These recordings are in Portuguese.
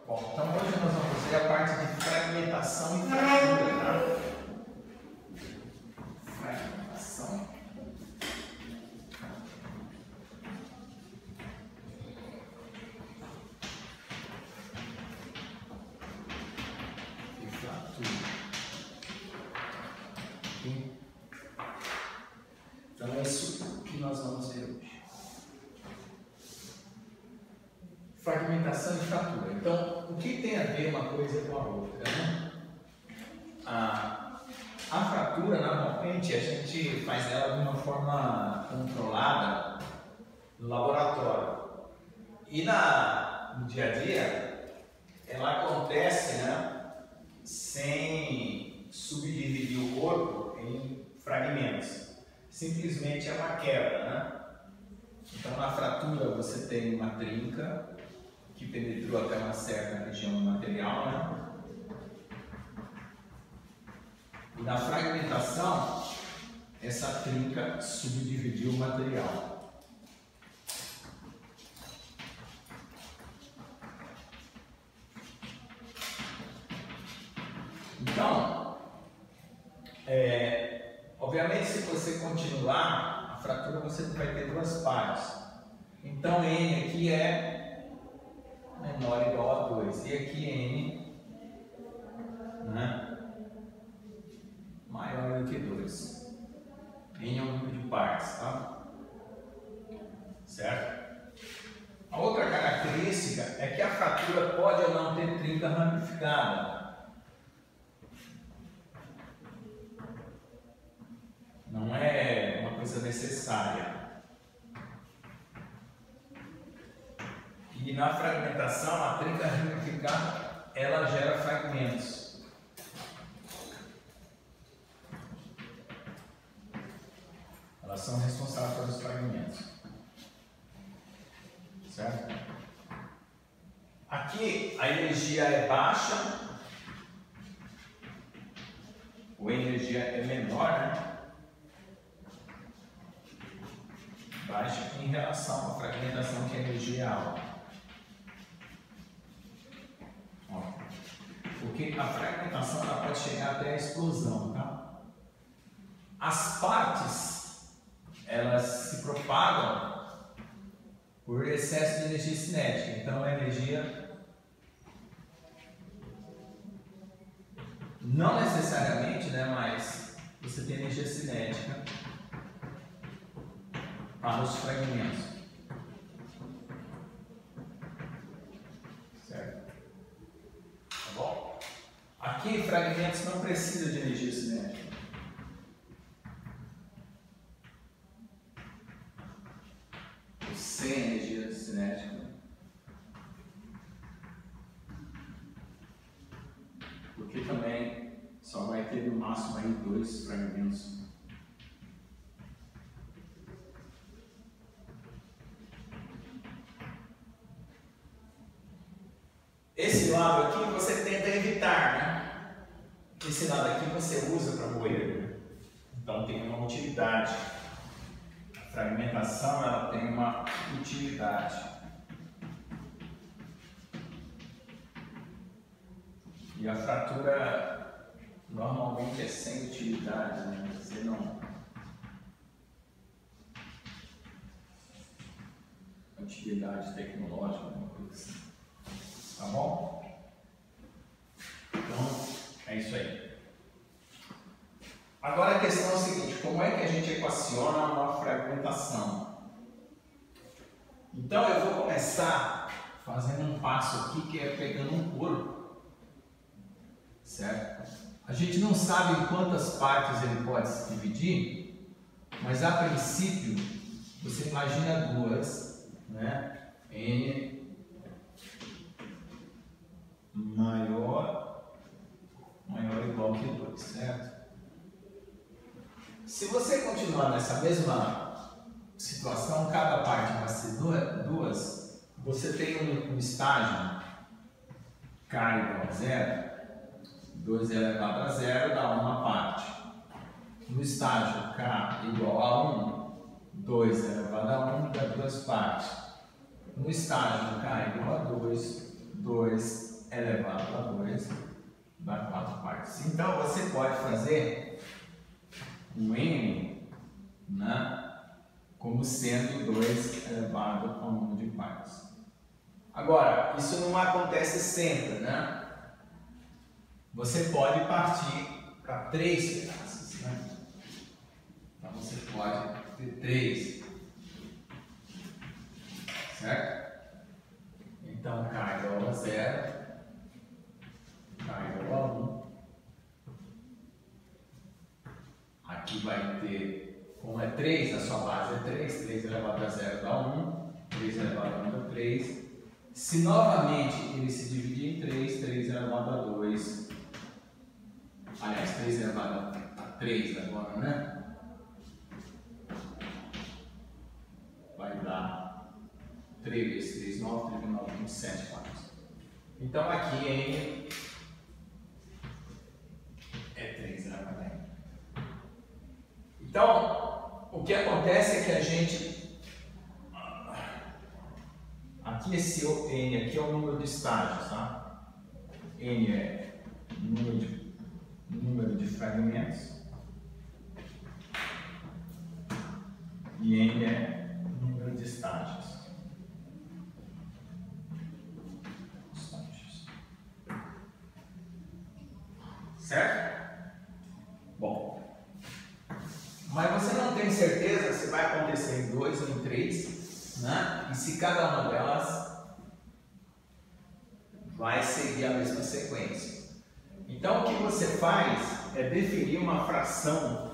Bom, então hoje nós vamos ver a parte de fragmentação e fratura, tá? Fragmentação e fratura. Então é isso que nós vamos ver hoje. Fragmentação e fratura. Então, o que tem a ver uma coisa com a outra, né? A fratura, normalmente, a gente faz ela de uma forma controlada no laboratório. E no dia a dia, ela acontece, né, sem subdividir o corpo em fragmentos. Simplesmente é uma quebra, né? Então, na fratura, você tem uma trinca que penetrou até uma certa região do material, né? E na fragmentação, essa trinca subdividiu o material. Então, obviamente, se você continuar, a fratura você vai ter duas partes. Então, N aqui é menor ou igual a 2. E aqui N, né, maior do que 2. N é o número de partes, tá? Certo? A outra característica é que a fratura pode ou não ter trinca ramificada. Não é uma coisa necessária. E na fragmentação, a trinca ramificada, ela gera fragmentos. Elas são responsáveis pelos fragmentos. Certo? Aqui a energia é baixa, ou a energia é menor, né? Baixa em relação à fragmentação, que a energia é alta. Porque a fragmentação ela pode chegar até a explosão, tá? As partes, elas se propagam por excesso de energia cinética. Então, a energia não necessariamente, né, mas você tem energia cinética para os fragmentos. Certo? Tá bom? Aqui, fragmentos não precisam de energia cinética. Sem energia cinética. Porque também só vai ter no máximo aí 2 fragmentos. Esse lado aqui você tenta evitar, né? Esse lado aqui você usa para moer, né? Então tem uma utilidade. A fragmentação ela tem uma utilidade. E a fratura normalmente é sem utilidade, né? Você não. Utilidade tecnológica, alguma coisa assim. Tá bom? Então, é isso aí. Agora a questão é o seguinte: como é que a gente equaciona uma fragmentação? Então, eu vou começar fazendo um passo aqui que é pegando um corpo. Certo? A gente não sabe em quantas partes ele pode se dividir, mas a princípio, você imagina duas, né? N maior ou igual que 2, certo? Se você continuar nessa mesma situação, cada parte vai ser duas, você tem um estágio K igual a 0, 2 elevado a 0 dá uma parte. No estágio K igual a 1, 2 elevado a 1 dá 2 partes. No estágio K igual a 2, 2 elevado a 2 dá 4 partes. Então, você pode fazer um n, né, como sendo 2 elevado ao número de partes. Agora, isso não acontece sempre, né? Você pode partir para 3 pedaços, né? Então, você pode ter 3, certo? Então, k igual a 0, k igual a 1. Aqui vai ter, como é 3, a sua base é 3, 3 elevado a 0 dá 1, 3 elevado a 1 dá 3. Se novamente ele se dividir em 3, 3 elevado a 2, aliás, 3 elevado a 3 agora, né? Vai dar 3 vezes 3, 9, 3 vezes 9, 27 partes. Então aqui n é 3 elevado a n. Então, o que acontece é que a gente... Aqui esse n aqui é o número de estágios, tá? N é número de fragmentos e n é número de estágios. Certo? Bom, mas você não tem certeza se vai acontecer em 2 ou em 3, né? E se cada uma delas vai seguir a mesma sequência. Então, o que você faz é definir uma fração,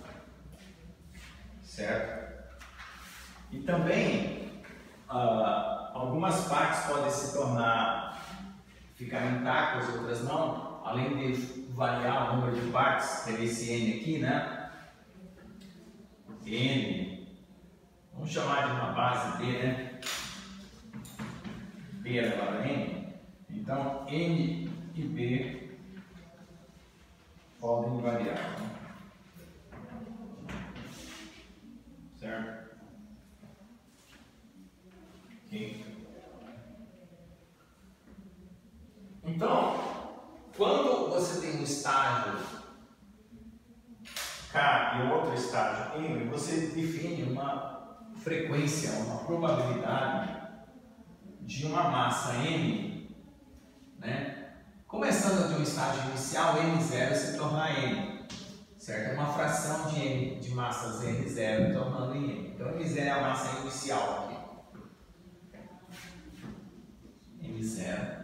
certo? E também, algumas partes podem se ficar intactas, outras não, além de variar o número de partes, tem esse n aqui, né? N, vamos chamar de uma base B, né? B elevado a n. Então, n e b podem variar, né? Certo? Ok. Então, quando você tem um estágio K e outro estágio M, você define uma frequência, uma probabilidade de uma massa M, né? Começando de um estágio inicial, M0 se tornar M, certo? É uma fração de M, de massas M0 tornando em M. Então, M0 é a massa inicial aqui. M0.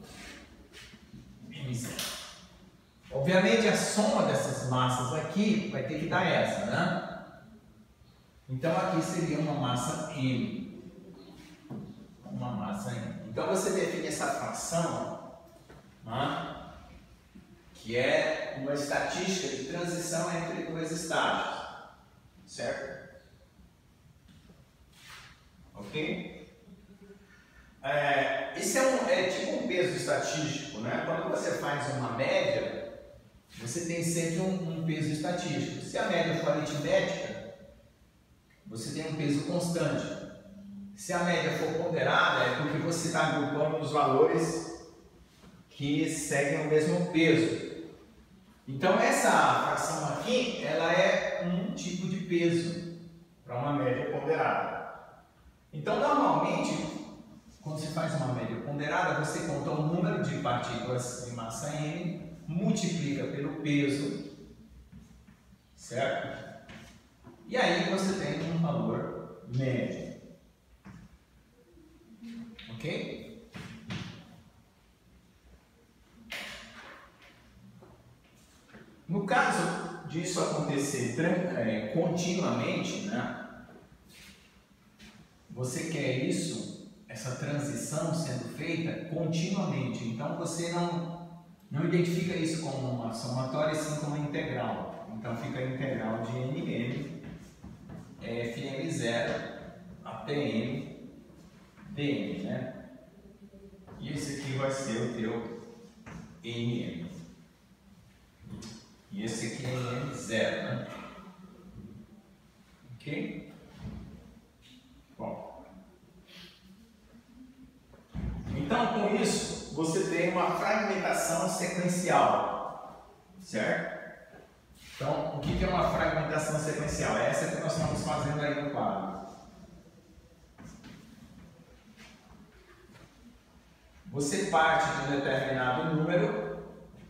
M0. Obviamente, a soma dessas massas aqui vai ter que dar essa, né? Então, aqui seria uma massa M. Uma massa M. Então, você define essa fração, né? Que é uma estatística de transição entre dois estágios, certo? Ok? Isso é tipo um peso estatístico, né? Quando você faz uma média, você tem sempre um peso estatístico. Se a média for aritmética, você tem um peso constante. Se a média for ponderada, é porque você está agrupando os valores que seguem o mesmo peso. Então, essa fração aqui, ela é um tipo de peso para uma média ponderada. Então, normalmente, quando você faz uma média ponderada, você conta o número de partículas de massa M, multiplica pelo peso, certo? E aí você tem um valor médio. Ok? No caso disso acontecer continuamente, né? Você quer isso, essa transição sendo feita continuamente. Então você não identifica isso como uma somatória, sim como uma integral. Então fica a integral de nm fm0 até m dm, né? E esse aqui vai ser o teu nm. E esse aqui é nm0, né? Ok? Bom. Então, com isso, você tem uma fragmentação sequencial, certo? Então, o que é uma fragmentação sequencial? É essa que nós estamos fazendo aí no quadro. Você parte de um determinado número,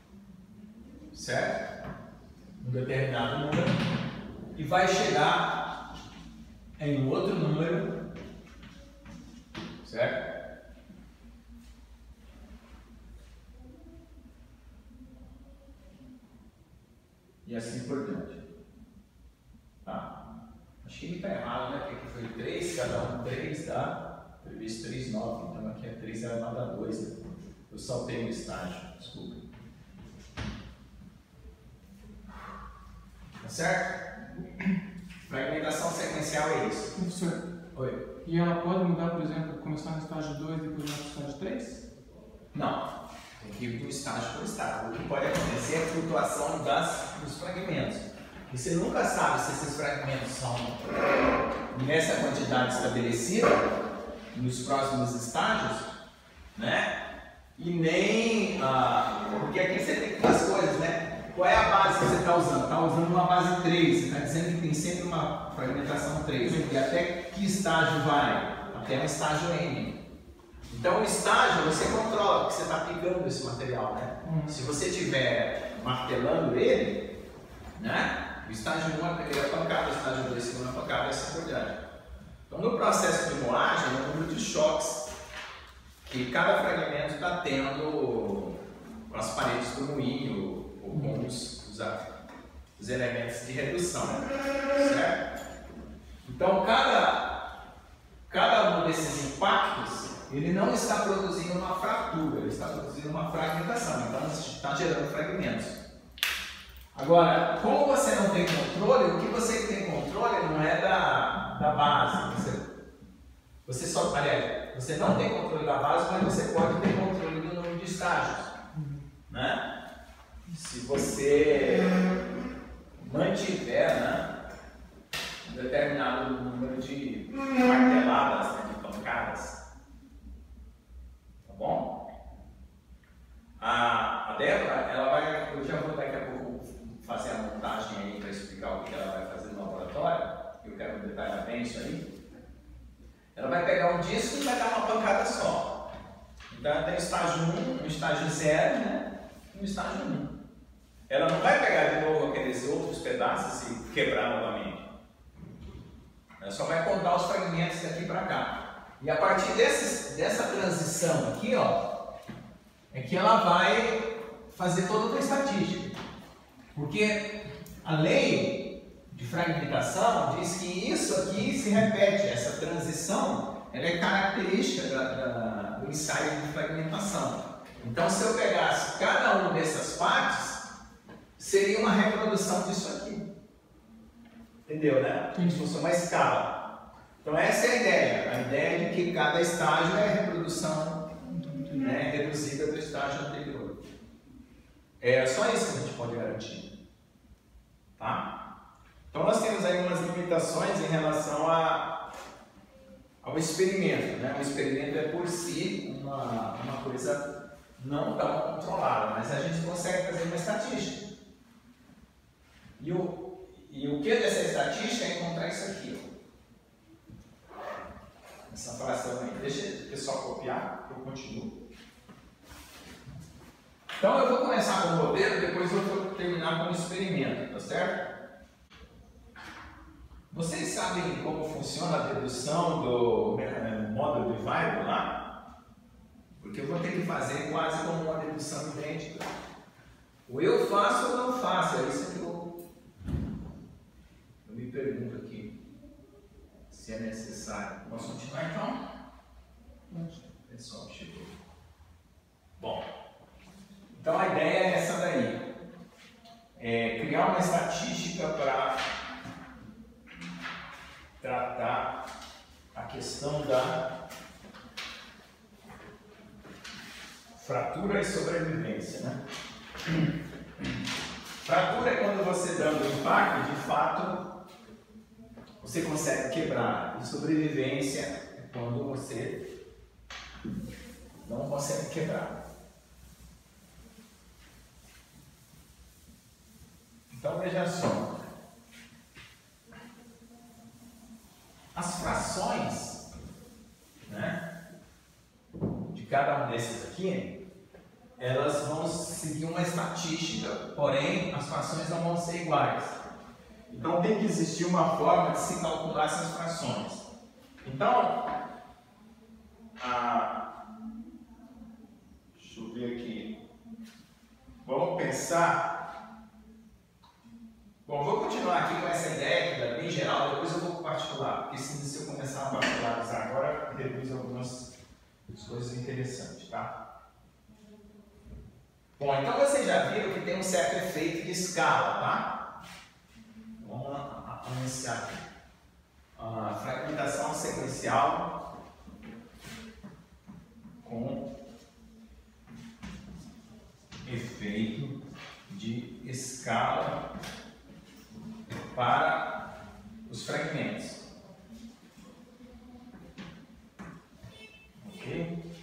certo? Um determinado número, e vai chegar em outro número, certo? E assim por diante. Tá. Acho que ele está errado, né? Porque aqui foi 3, cada um 3 dá previsto 3, 9. Então aqui é 3 elevado a 2. Né? Eu saltei um estágio, desculpa. Tá certo? Fragmentação sequencial é isso. Professor, oi. E ela pode mudar, por exemplo, começar no estágio 2 e depois ir no estágio 3? Não. Tem que ir do estágio por estágio. O que pode acontecer é a flutuação dos fragmentos. E você nunca sabe se esses fragmentos são nessa quantidade estabelecida, nos próximos estágios, né? E nem... porque aqui você tem duas coisas, né? Qual é a base que você está usando? Está usando uma base 3, você está dizendo que tem sempre uma fragmentação 3. E até que estágio vai? Até um estágio N. Então o estágio você controla, porque você está aplicando esse material, né? Se você estiver martelando ele, né? O estágio 1 é a primeira pancada, o estágio 2 é a segunda pancada e assim por diante. Então no processo de moagem, é um número de choques que cada fragmento está tendo com as paredes do moinho ou com os elementos de redução, certo? Então cada um desses impactos ele não está produzindo uma fratura, ele está produzindo uma fragmentação, então está gerando fragmentos. Agora, como você não tem controle, o que você tem controle não é da base. Você não tem controle da base, mas você pode ter controle do número de estágios. Né? Se você mantiver, né, um determinado número de marteladas, né, de pancadas. Tá bom? A Débora, eu já vou daqui a pouco fazer a montagem aí para explicar o que ela vai fazer no laboratório. Eu quero detalhar bem isso aí. Ela vai pegar um disco e vai dar uma pancada só. Então ela tem estágio 1, um estágio 0, né? E um estágio 1. Ela não vai pegar de novo aqueles outros pedaços e quebrar novamente. Ela só vai contar os fragmentos daqui para cá. E a partir dessa transição aqui, ó, é que ela vai fazer toda a estatística. Porque a lei de fragmentação diz que isso aqui se repete, essa transição ela é característica do ensaio de fragmentação. Então, se eu pegasse cada uma dessas partes, seria uma reprodução disso aqui. Entendeu, né? Como se fosse uma escala. Então essa é a ideia de que cada estágio é a reprodução, né, reduzida do estágio anterior. É só isso que a gente pode garantir. Tá? Então nós temos aí umas limitações em relação ao experimento. Né? O experimento é por si uma coisa não tão controlada, mas a gente consegue fazer uma estatística. E o que dessa estatística é encontrar isso aqui. Essa fração aí. Deixa o pessoal copiar, que eu continuo. Então eu vou começar com o modelo, depois eu vou terminar com o experimento, tá certo? Vocês sabem como funciona a dedução do módulo de Weibull lá? Porque eu vou ter que fazer quase como uma dedução idêntica. Ou eu faço ou não faço, é isso que eu me pergunto aqui. Se é necessário. Posso continuar então? O pessoal chegou. Bom, então a ideia é essa daí. É criar uma estatística para tratar a questão da fratura e sobrevivência, né? Fratura é quando você dando impacto, de fato, você consegue quebrar. E sobrevivência é quando você não consegue quebrar. Então veja só. As frações, né, de cada um desses aqui, elas vão seguir uma estatística, porém as frações não vão ser iguais. Então tem que existir uma forma de se calcular essas frações. Então, deixa eu ver aqui. Vamos pensar. Bom, vou continuar aqui com essa ideia que é bem geral, depois eu vou para o particular, porque se eu começar a particularizar agora, reduz algumas coisas interessantes, tá? Bom, então vocês já viram que tem um certo efeito de escala, tá? Vamos iniciar aqui. A fragmentação sequencial com efeito de escala para os fragmentos. Ok?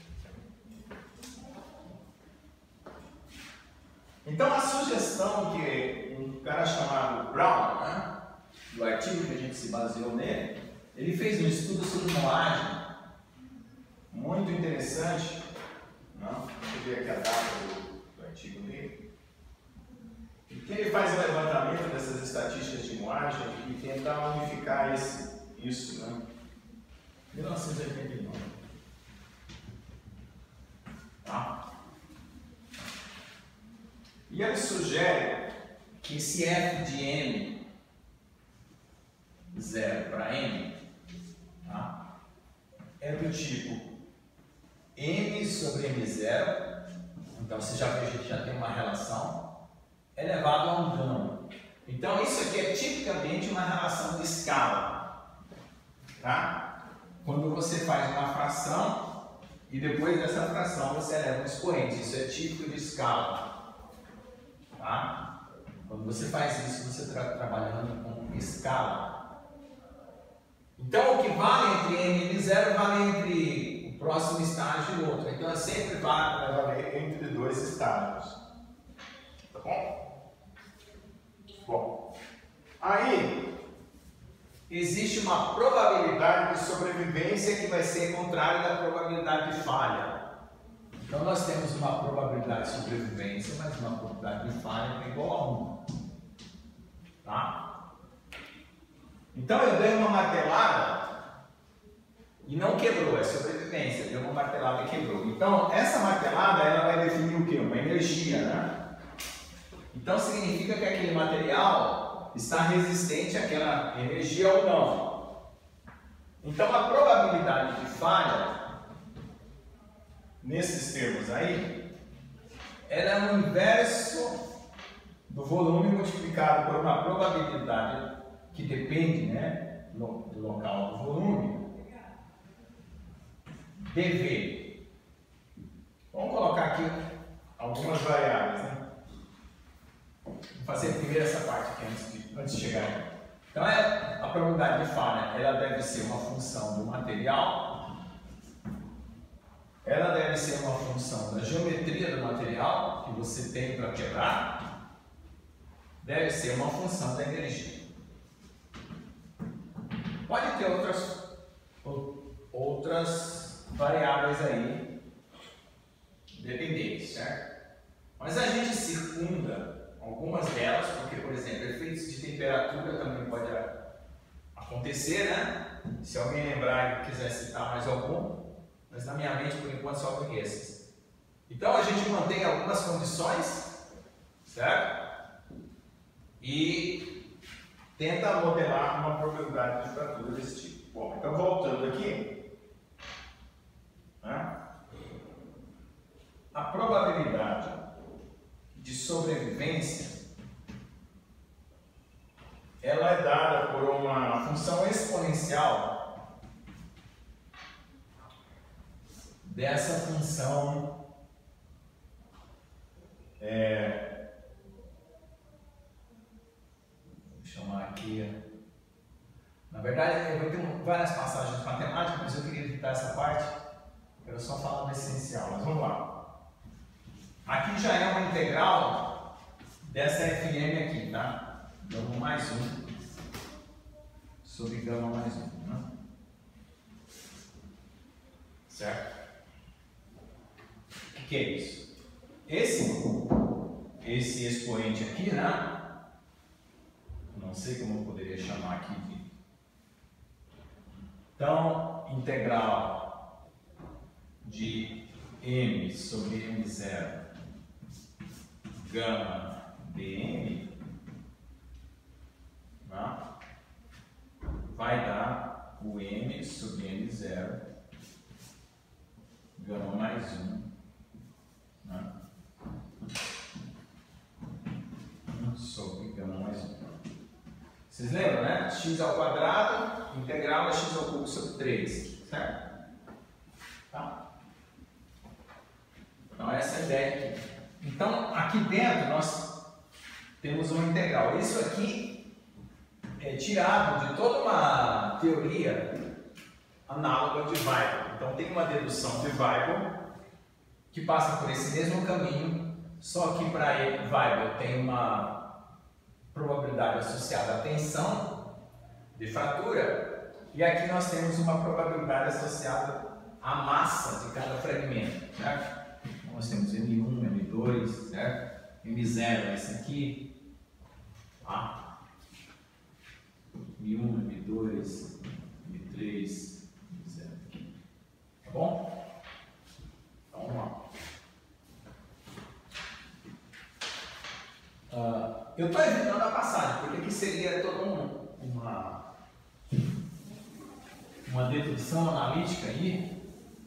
Então a sugestão que um cara chamado Brown, né, do artigo que a gente se baseou nele, ele fez um estudo sobre moagem muito interessante. Não? Deixa eu ver aqui a data do artigo dele. Que ele faz o levantamento dessas estatísticas de moagem e tenta unificar isso, né? 1989. Tá? E ele sugere que esse f de m 0 para m, tá, é do tipo m sobre m0, então você já veja que já tem uma relação, elevado a um gama. Então isso aqui é tipicamente uma relação de escala, tá? Quando você faz uma fração e depois dessa fração você eleva um expoente, isso é típico de escala, tá? Quando você faz isso, você está trabalhando com escala. Então o que vale entre m e 0 vale entre o próximo estágio e o outro, então sempre vale entre dois estágios, tá bom? Bom, aí existe uma probabilidade de sobrevivência que vai ser contrária da probabilidade de falha. Então nós temos uma probabilidade de sobrevivência, mas uma probabilidade de falha que é igual a 1. Tá? Então eu dei uma martelada e não quebrou, é sobrevivência, deu uma martelada e quebrou. Então essa martelada ela vai definir o quê? Uma energia, né? Então significa que aquele material está resistente àquela energia ou não. Então a probabilidade de falha, nesses termos aí, ela é o inverso do volume multiplicado por uma probabilidade que depende, né, do local do volume, dV. Vamos colocar aqui algumas variáveis, né? Vou fazer primeiro essa parte aqui antes de chegar aqui. Então a probabilidade de falha, ela deve ser uma função do material, ela deve ser uma função da geometria do material que você tem para quebrar, deve ser uma função da energia. Pode ter outras variáveis aí dependentes, certo? Mas a gente circunda algumas delas, porque, por exemplo, efeitos de temperatura também pode acontecer, né? Se alguém lembrar e quiser citar mais algum, mas na minha mente, por enquanto, só tem esses. Então, a gente mantém algumas condições, certo? E tenta modelar uma probabilidade de fratura desse tipo. Bom, então, voltando aqui, né? A probabilidade de sobrevivência, ela é dada por uma função exponencial dessa função vou chamar aqui, na verdade eu vou ter várias passagens matemáticas, mas eu queria evitar essa parte, eu só falo do essencial, mas vamos lá. Aqui já é uma integral dessa Fm aqui, tá? gama mais 1 sobre gama mais 1. Né? Certo? O que é isso? Esse expoente aqui, né? Não sei como eu poderia chamar aqui de... Então, integral de m sobre m0 gama dm, né? Vai dar o m sobre m0 gama mais 1, né? Sobre gama mais 1. Vocês lembram, né? X ao quadrado, integral é x ao cubo sobre 3, certo? Tá? Então essa é a ideia aqui. Então aqui dentro nós temos uma integral. Isso aqui é tirado de toda uma teoria análoga de Weibull. Então tem uma dedução de Weibull que passa por esse mesmo caminho, só que para Weibull tem uma probabilidade associada à tensão de fratura, e aqui nós temos uma probabilidade associada à massa de cada fragmento, certo? Então, nós temos M1, M2, certo? M0 é esse aqui, tá? M1, M2, M3, M0 aqui, tá bom? Então vamos lá. Eu estou evitando a passagem, porque aqui seria toda uma dedução analítica aí,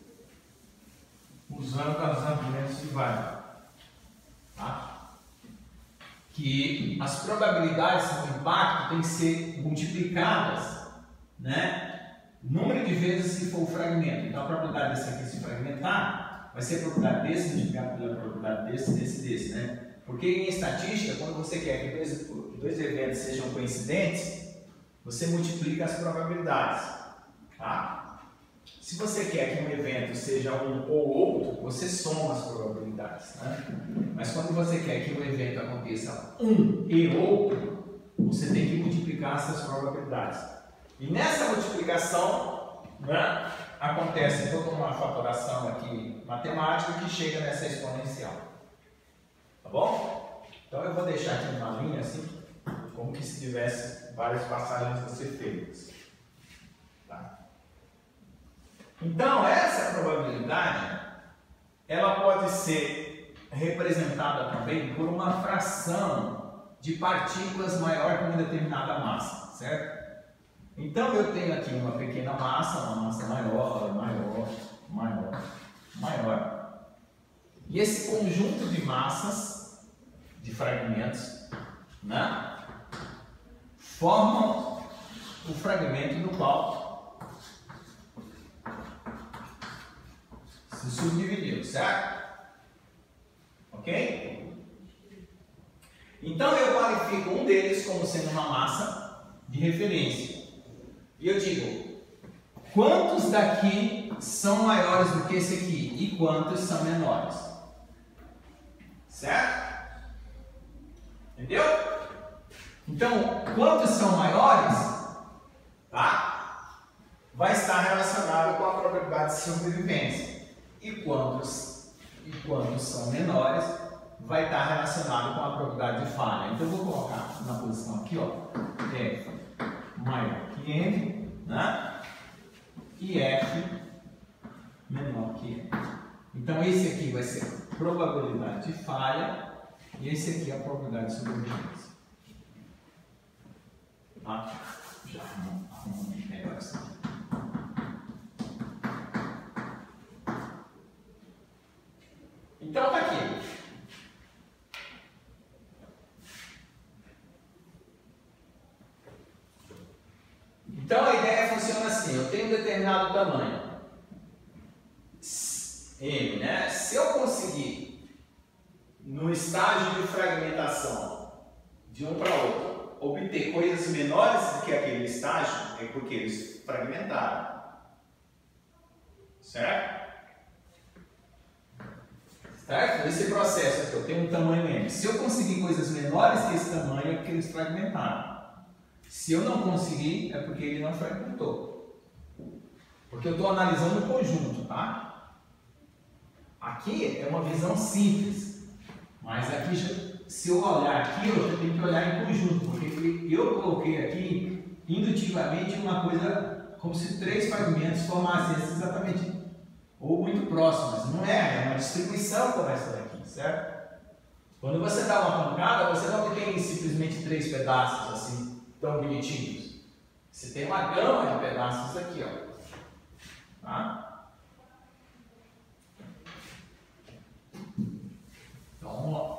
usando os argumentos de Weibull, tá? Que as probabilidades do impacto têm que ser multiplicadas, né? Número de vezes que for o fragmento. Então a probabilidade desse aqui se fragmentar vai ser a probabilidade desse multiplicado pela probabilidade desse, né? Porque em estatística, quando você quer que dois eventos sejam coincidentes, você multiplica as probabilidades, tá? Se você quer que um evento seja um ou outro, você soma as probabilidades, né? Mas quando você quer que um evento aconteça um e outro, você tem que multiplicar essas probabilidades. E nessa multiplicação, né, acontece toda uma fatoração aqui matemática que chega nessa exponencial. Tá bom? Então eu vou deixar aqui uma linha assim, como que se tivesse várias passagens a ser feitas. Tá? Então essa probabilidade, ela pode ser representada também por uma fração de partículas maior que uma determinada massa, certo? Então eu tenho aqui uma pequena massa, uma massa maior. E esse conjunto de massas, de fragmentos, né, formam o fragmento no qual se subdividiu, certo? Ok? Então eu qualifico um deles como sendo uma massa de referência. E eu digo, quantos daqui são maiores do que esse aqui e quantos são menores? Certo? Entendeu? Então, quantos são maiores, tá? Vai estar relacionado com a probabilidade de sobrevivência. E quantos são menores, vai estar relacionado com a probabilidade de falha. Então, eu vou colocar na posição aqui, ó, F maior que M, né? E F menor que M. Então, esse aqui vai ser a probabilidade de falha e esse aqui é a probabilidade de sobrevivência. Tá? Já arrumamos melhor assim. Então, tá aqui. Então, a ideia funciona assim. Eu tenho um determinado tamanho, M, né? Se eu conseguir, no estágio de fragmentação, de um para outro, obter coisas menores do que aquele estágio, é porque eles fragmentaram. Certo? Certo? Esse processo aqui, eu tenho um tamanho M. Se eu conseguir coisas menores que esse tamanho, é porque eles fragmentaram. Se eu não conseguir, é porque ele não fragmentou. Porque eu estou analisando o conjunto, tá? Aqui é uma visão simples. Mas aqui, se eu olhar aqui, eu já tenho que olhar em conjunto. Porque eu coloquei aqui, indutivamente, uma coisa como se 3 fragmentos formassem exatamente, ou muito próximos. Não é uma distribuição como essa daqui, certo? Quando você dá uma pancada, você não tem simplesmente 3 pedaços assim, tão bonitinhos. Você tem uma gama de pedaços aqui, ó. Tá? Então, vamos lá.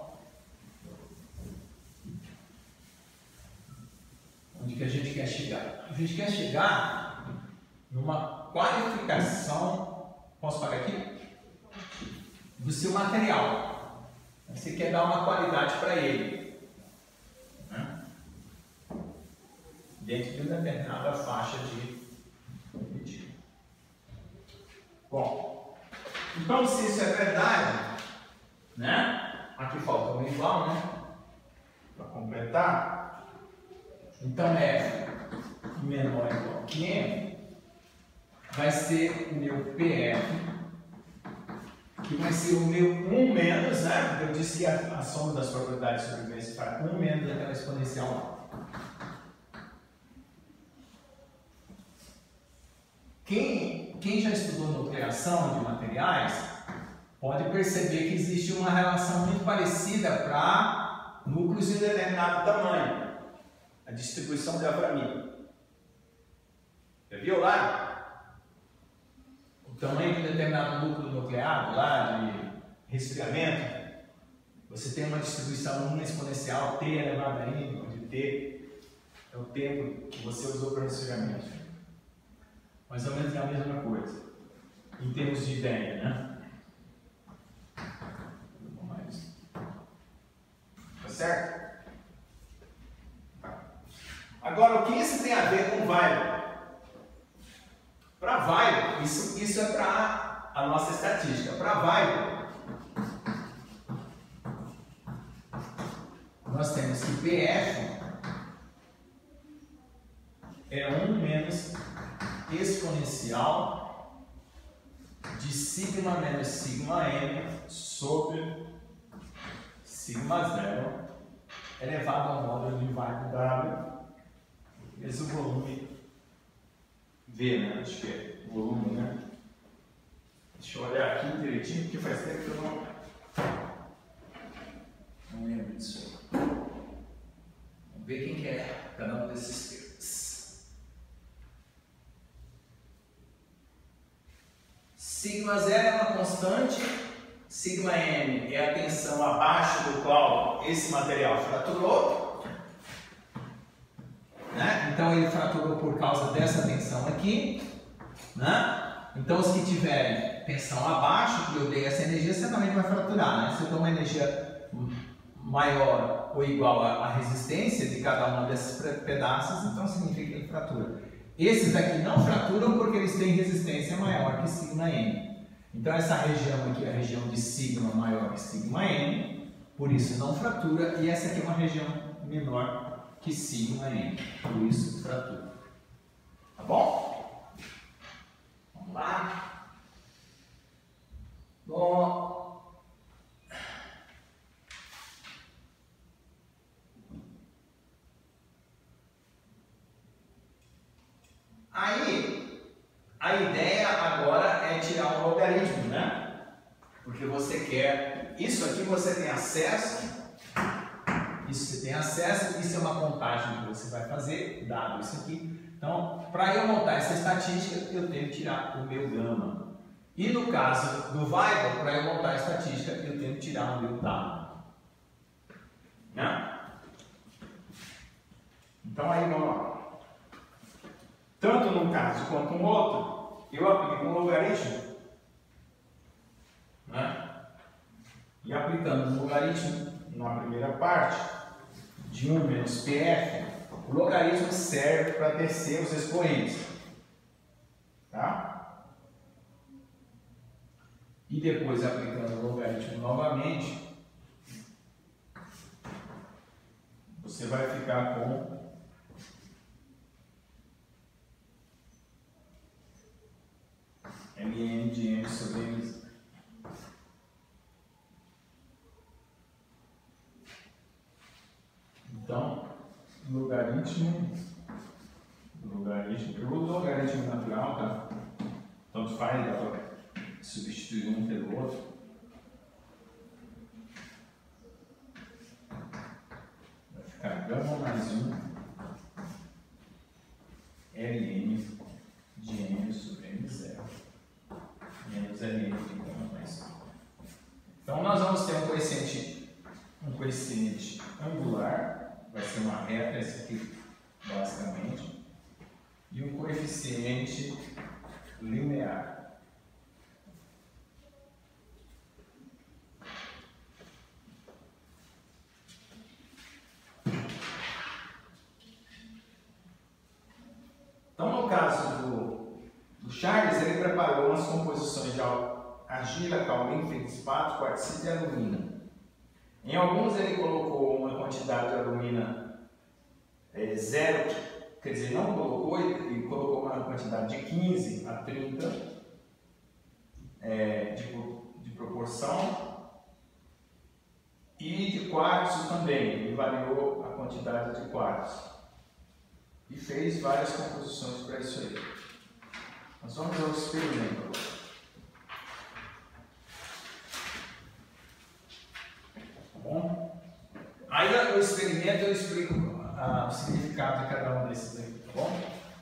Onde que a gente quer chegar? A gente quer chegar numa qualificação, posso pagar aqui? Do seu material. Você quer dar uma qualidade para ele, né? Dentro de uma determinada faixa de medida. Bom, então se isso é verdade, né? Aqui falta um igual, né? Para completar. Então F menor ou igual que M vai ser o meu PF, que vai ser o meu 1 menos, né? Porque eu disse que a soma das propriedades de sobrevivência para 1 menos aquela exponencial lá. Quem já estudou nucleação de materiais pode perceber que existe uma relação muito parecida para núcleos de determinado tamanho. A distribuição diaframínea. Já viu lá? O tamanho de um determinado núcleo nuclear, lá de resfriamento, você tem uma distribuição 1 exponencial T elevado a N, onde T é o tempo que você usou para resfriamento. Mais ou menos é a mesma coisa, em termos de ideia, né? Tá certo? Agora, o que isso tem a ver com Weibull? Para Weibull, isso é para a nossa estatística. Para Weibull, nós temos que PF é 1 menos exponencial de sigma menos sigma m sobre sigma zero elevado ao módulo de Weibull W vezes o volume V, né? Acho que é volume, né? Deixa eu olhar aqui direitinho, porque faz tempo que eu não lembro disso. Vamos ver quem que é cada um desses termos. Sigma zero é uma constante, sigma m é a tensão abaixo do qual esse material fraturou. Né? Então ele fraturou por causa dessa tensão aqui, né? Então os que tiverem tensão abaixo, que eu dei essa energia, certamente vai fraturar, né? Se eu dou uma energia maior ou igual à resistência de cada um desses pedaços, então significa que ele fratura. Esses aqui não fraturam porque eles têm resistência maior que sigma m. Então essa região aqui é a região de sigma maior que sigma m, por isso não fratura, e essa aqui é uma região menor que sigma m, por isso fratura. Tá bom? Vamos lá. Bom. Aí, a ideia agora é tirar um logaritmo, né? Porque você quer... Isso aqui você tem acesso... Isso você tem acesso, isso é uma contagem que você vai fazer, dado isso aqui. Então, para eu montar essa estatística, eu tenho que tirar o meu gama. E no caso do Weibull, para eu montar a estatística, eu tenho que tirar o meu dado. Né? Então aí vamos lá. Tanto num caso quanto no outro, eu aplico um logaritmo. Né? E aplicando um logaritmo na primeira parte, de 1 menos PF, o logaritmo serve para descer os expoentes. Tá? E depois, aplicando o logaritmo novamente, você vai ficar com Ln de M sobre M0. Então, logaritmo, o logaritmo natural, tá? Tanto faz, dá para substituir um pelo outro. Vai ficar gama mais 1 Ln de M sobre M0 menos Ln de gama mais 1. Então, nós vamos ter um coeficiente angular. Vai ser uma reta, esse aqui, basicamente, e um coeficiente linear. Então, no caso do Charles, ele preparou umas composições de argila, caulim, feldespato, quartzita e alumina. Em alguns ele colocou uma quantidade de alumina zero, quer dizer, não colocou, ele colocou uma quantidade de 15 a 30 de proporção, e de quartzo também, ele variou a quantidade de quartzo e fez várias composições para isso aí. Nós vamos ao experimento. Bom, aí no experimento eu explico o significado de cada um desses aí, tá bom?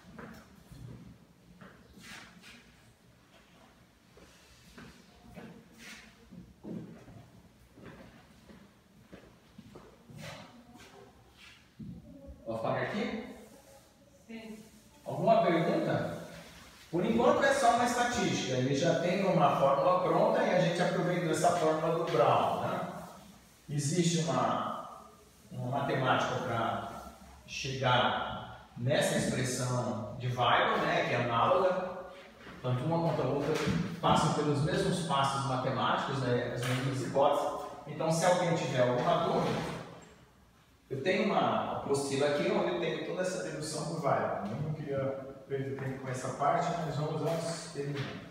Vou apagar aqui? Sim. Alguma pergunta? Por enquanto é só uma estatística, ele já tem uma fórmula pronta e a gente aproveitou essa fórmula do Brown, né? Existe uma matemática para chegar nessa expressão de Weibull, né, que é análoga, tanto uma quanto a outra passam pelos mesmos passos matemáticos, né, as mesmas hipóteses. Então, se alguém tiver alguma dúvida, eu tenho uma apostila aqui onde eu tenho toda essa dedução por Weibull. Eu não queria perder tempo com essa parte, mas vamos ao experimento.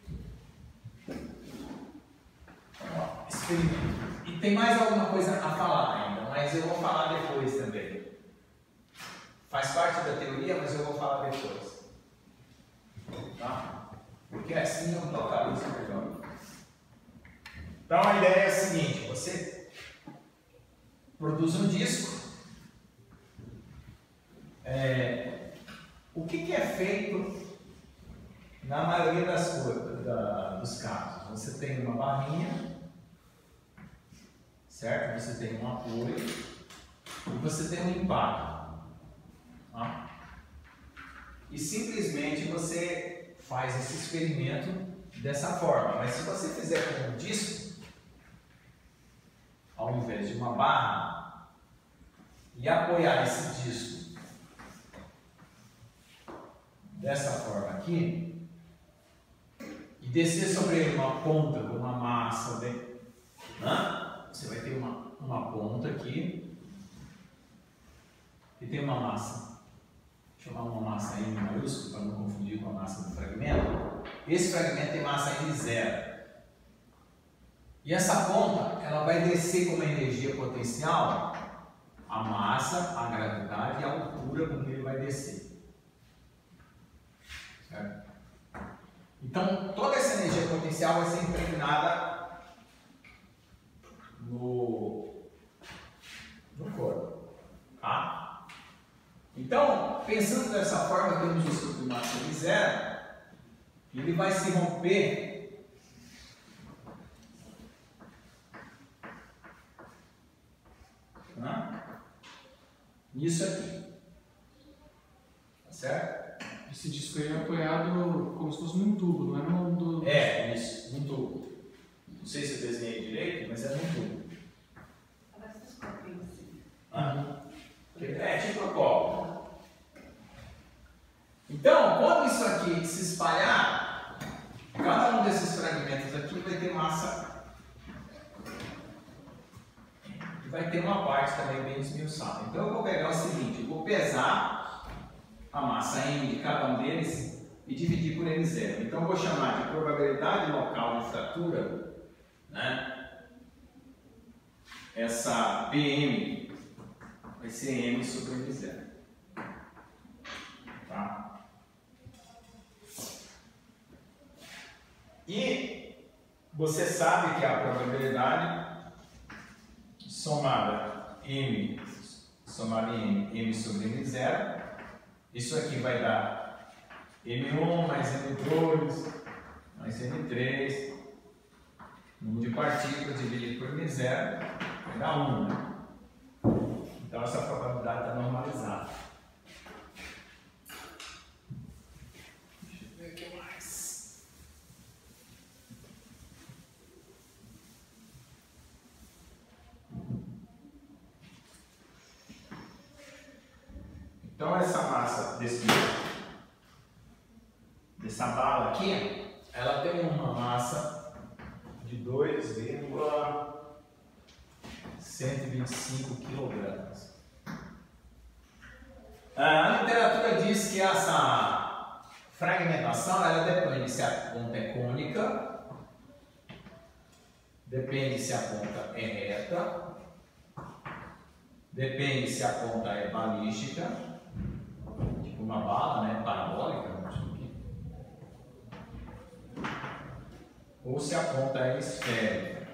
Vamos lá, experimento. E tem mais alguma coisa a falar ainda, mas eu vou falar depois também. Faz parte da teoria, mas eu vou falar depois. Tá? Porque assim eu localizo melhor. Então a ideia é a seguinte: você produz um disco. O que é feito na maioria dos casos? Você tem uma barrinha, certo? Você tem um apoio e você tem um impacto. Tá? E simplesmente você faz esse experimento dessa forma. Mas se você fizer com um disco, ao invés de uma barra, e apoiar esse disco dessa forma aqui, e descer sobre ele uma ponta com uma massa, né? Você vai ter uma ponta aqui, e tem uma massa, deixa eu chamar uma massa N maiúscula, para não confundir com a massa do fragmento. Esse fragmento tem massa N0. E essa ponta, ela vai descer com uma energia potencial a massa, a gravidade e a altura com que ele vai descer. Certo? Então, toda essa energia potencial vai ser impregnada no corpo. Tá? Então, pensando dessa forma, temos um disco de massa N0, ele vai se romper nisso aqui. Tá certo? Esse disco aí é apoiado como se fosse num tubo, não é num do... Isso, num tubo. Não sei se eu desenhei direito, mas é num tubo. Parece os copinhos assim. Tipo a copa. Então, quando isso aqui se espalhar, cada um desses fragmentos aqui vai ter massa vai ter uma parte também bem esmiuçada. Então eu vou pegar o seguinte, eu vou pesar a massa M de cada um deles e dividir por M0. Então eu vou chamar de probabilidade local de fratura, né? Essa PM vai ser M sobre M0. Tá? E você sabe que a probabilidade somada M somada em M sobre M0, isso aqui vai dar M1 mais M2 mais M3, número de partículas dividido por M0 vai dar 1. Né? Então essa probabilidade está normalizada. Deixa eu ver o que mais. Então essa massa dessa bala aqui, ela tem uma massa de 2,125 kg. A literatura diz que essa fragmentação ela depende se a ponta é cônica, depende se a ponta é reta, depende se a ponta é balística, tipo uma bala, né, parabólica, ou se a ponta é esférica.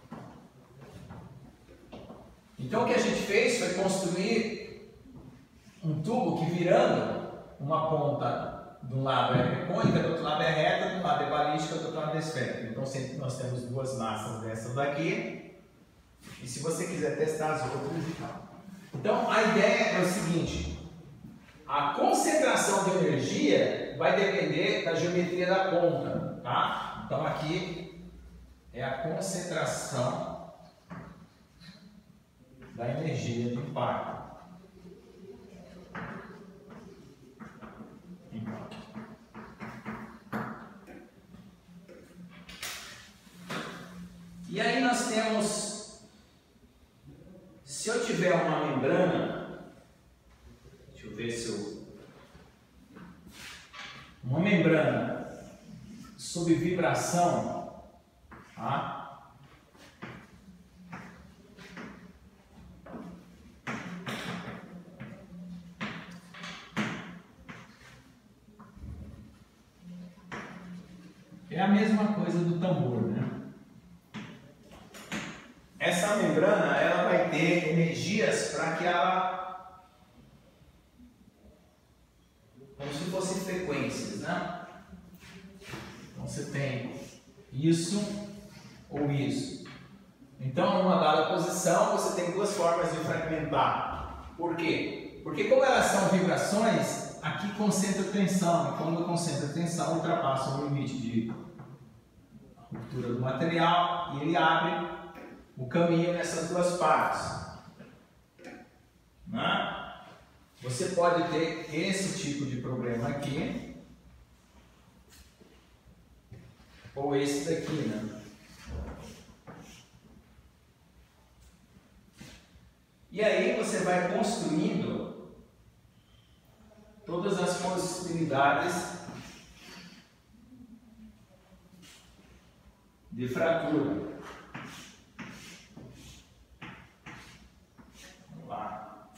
Então o que a gente fez foi construir um tubo que, virando uma ponta de um lado é cônica, do outro lado é reta, de um lado é balística, do outro lado é esférica. Então sempre nós temos duas massas dessas daqui, e se você quiser testar as outras e tal. Então a ideia é o seguinte: a concentração de energia vai depender da geometria da ponta, tá? Então aqui é a concentração da energia de impacto. E aí nós temos, se eu tiver uma membrana, deixa eu ver se eu... Uma membrana sob vibração, tá? É a mesma coisa do tambor, né? Essa membrana ela vai ter energias para que ela, como se fossem frequências, né? Então você tem isso ou isso. Então, numa dada posição, você tem duas formas de fragmentar. Por quê? Porque como elas são vibrações, aqui concentra tensão. E quando concentra tensão, ultrapassa o limite de ruptura do material e ele abre o caminho nessas duas partes. Né? Você pode ter esse tipo de problema aqui, ou esse daqui, né? E aí você vai construindo todas as possibilidades de fratura. Vamos lá.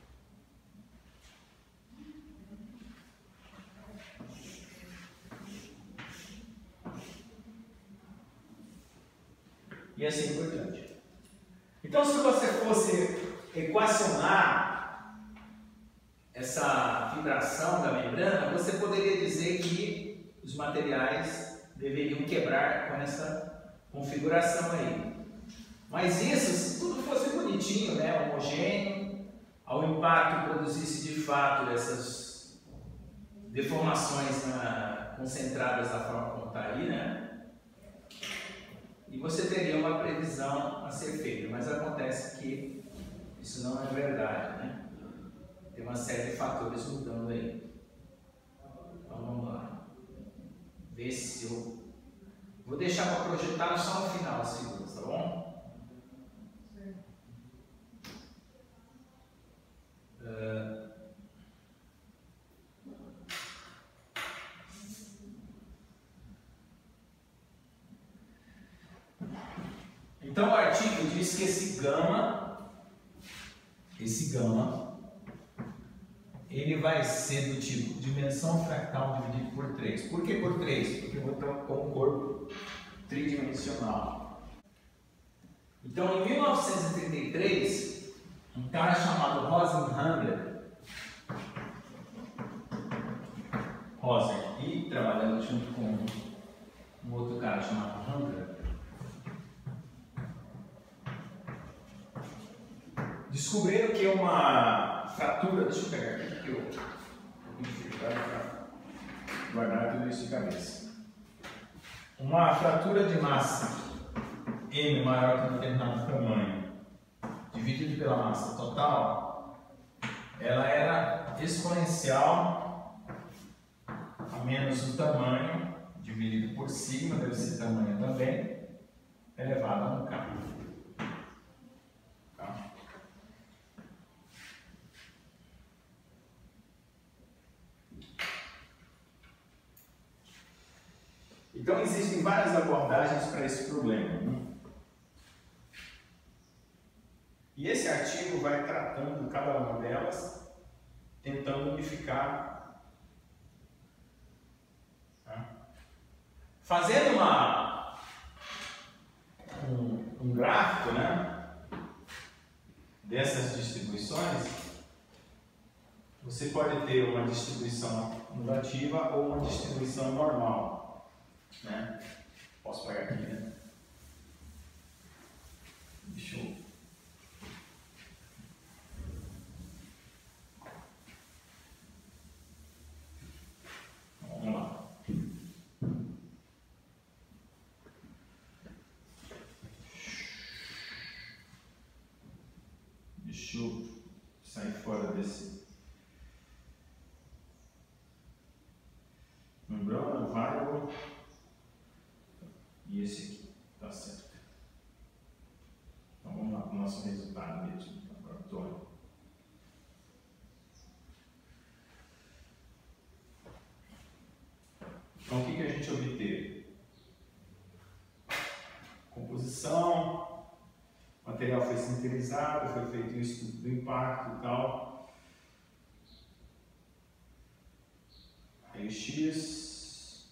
E assim por diante. Então, se você fosse equacionar essa vibração da membrana, você poderia dizer que os materiais deveriam quebrar com essa configuração aí. Mas isso, se tudo fosse bonitinho, né, homogêneo, ao impacto produzisse de fato essas deformações concentradas da forma como está aí, né? E você teria uma previsão a ser feita, mas acontece que isso não é verdade, né? Tem uma série de fatores mudando aí. Então vamos lá. Ver se eu... Vou deixar para projetar só no final as figuras, tá bom? Então o artigo diz que esse gama, ele vai ser do tipo dimensão fractal dividido por 3. Por que por 3? Porque eu vou ter um corpo tridimensional. Então, em 1933, um cara chamado Rosenhanger, e trabalhando junto com um outro cara chamado Hanger, descobriram que uma fratura, deixa eu pegar aqui que eu vou para guardar tudo isso de cabeça. Uma fratura de massa M maior que um determinado tamanho, dividido pela massa total, ela era exponencial a menos o tamanho, dividido por sigma, deve ser tamanho também, elevado a 1K. Tá? Então existem várias abordagens para esse problema. E esse artigo vai tratando cada uma delas, tentando unificar. Tá? Fazendo um gráfico, né, dessas distribuições, você pode ter uma distribuição modulativa ou uma distribuição normal. Né? Posso pegar aqui, né? Deixa eu... Vamos lá. Deixa eu sair fora desse. Lembrando, variable. E esse aqui, tá certo. Então vamos lá para o nosso resultado mesmo, laboratório. Então o que a gente obteve? Composição, o material foi sintetizado, foi feito o estudo do impacto e tal. Raio-X,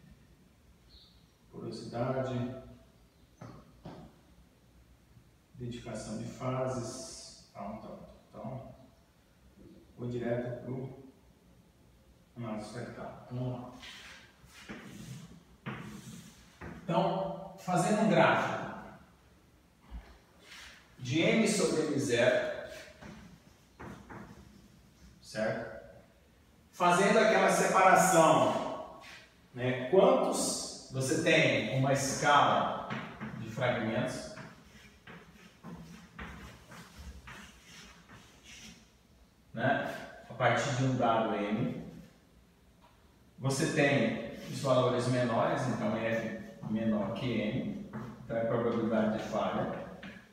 porosidade, dedicação de fases, tal. Então, vou direto para o análise fractal. Vamos lá. Então, fazendo um gráfico de M sobre M0, certo? Fazendo aquela separação, né? Quantos você tem uma escala de fragmentos, né? A partir de um dado M, você tem os valores menores, então F menor que M, então é a probabilidade de falha.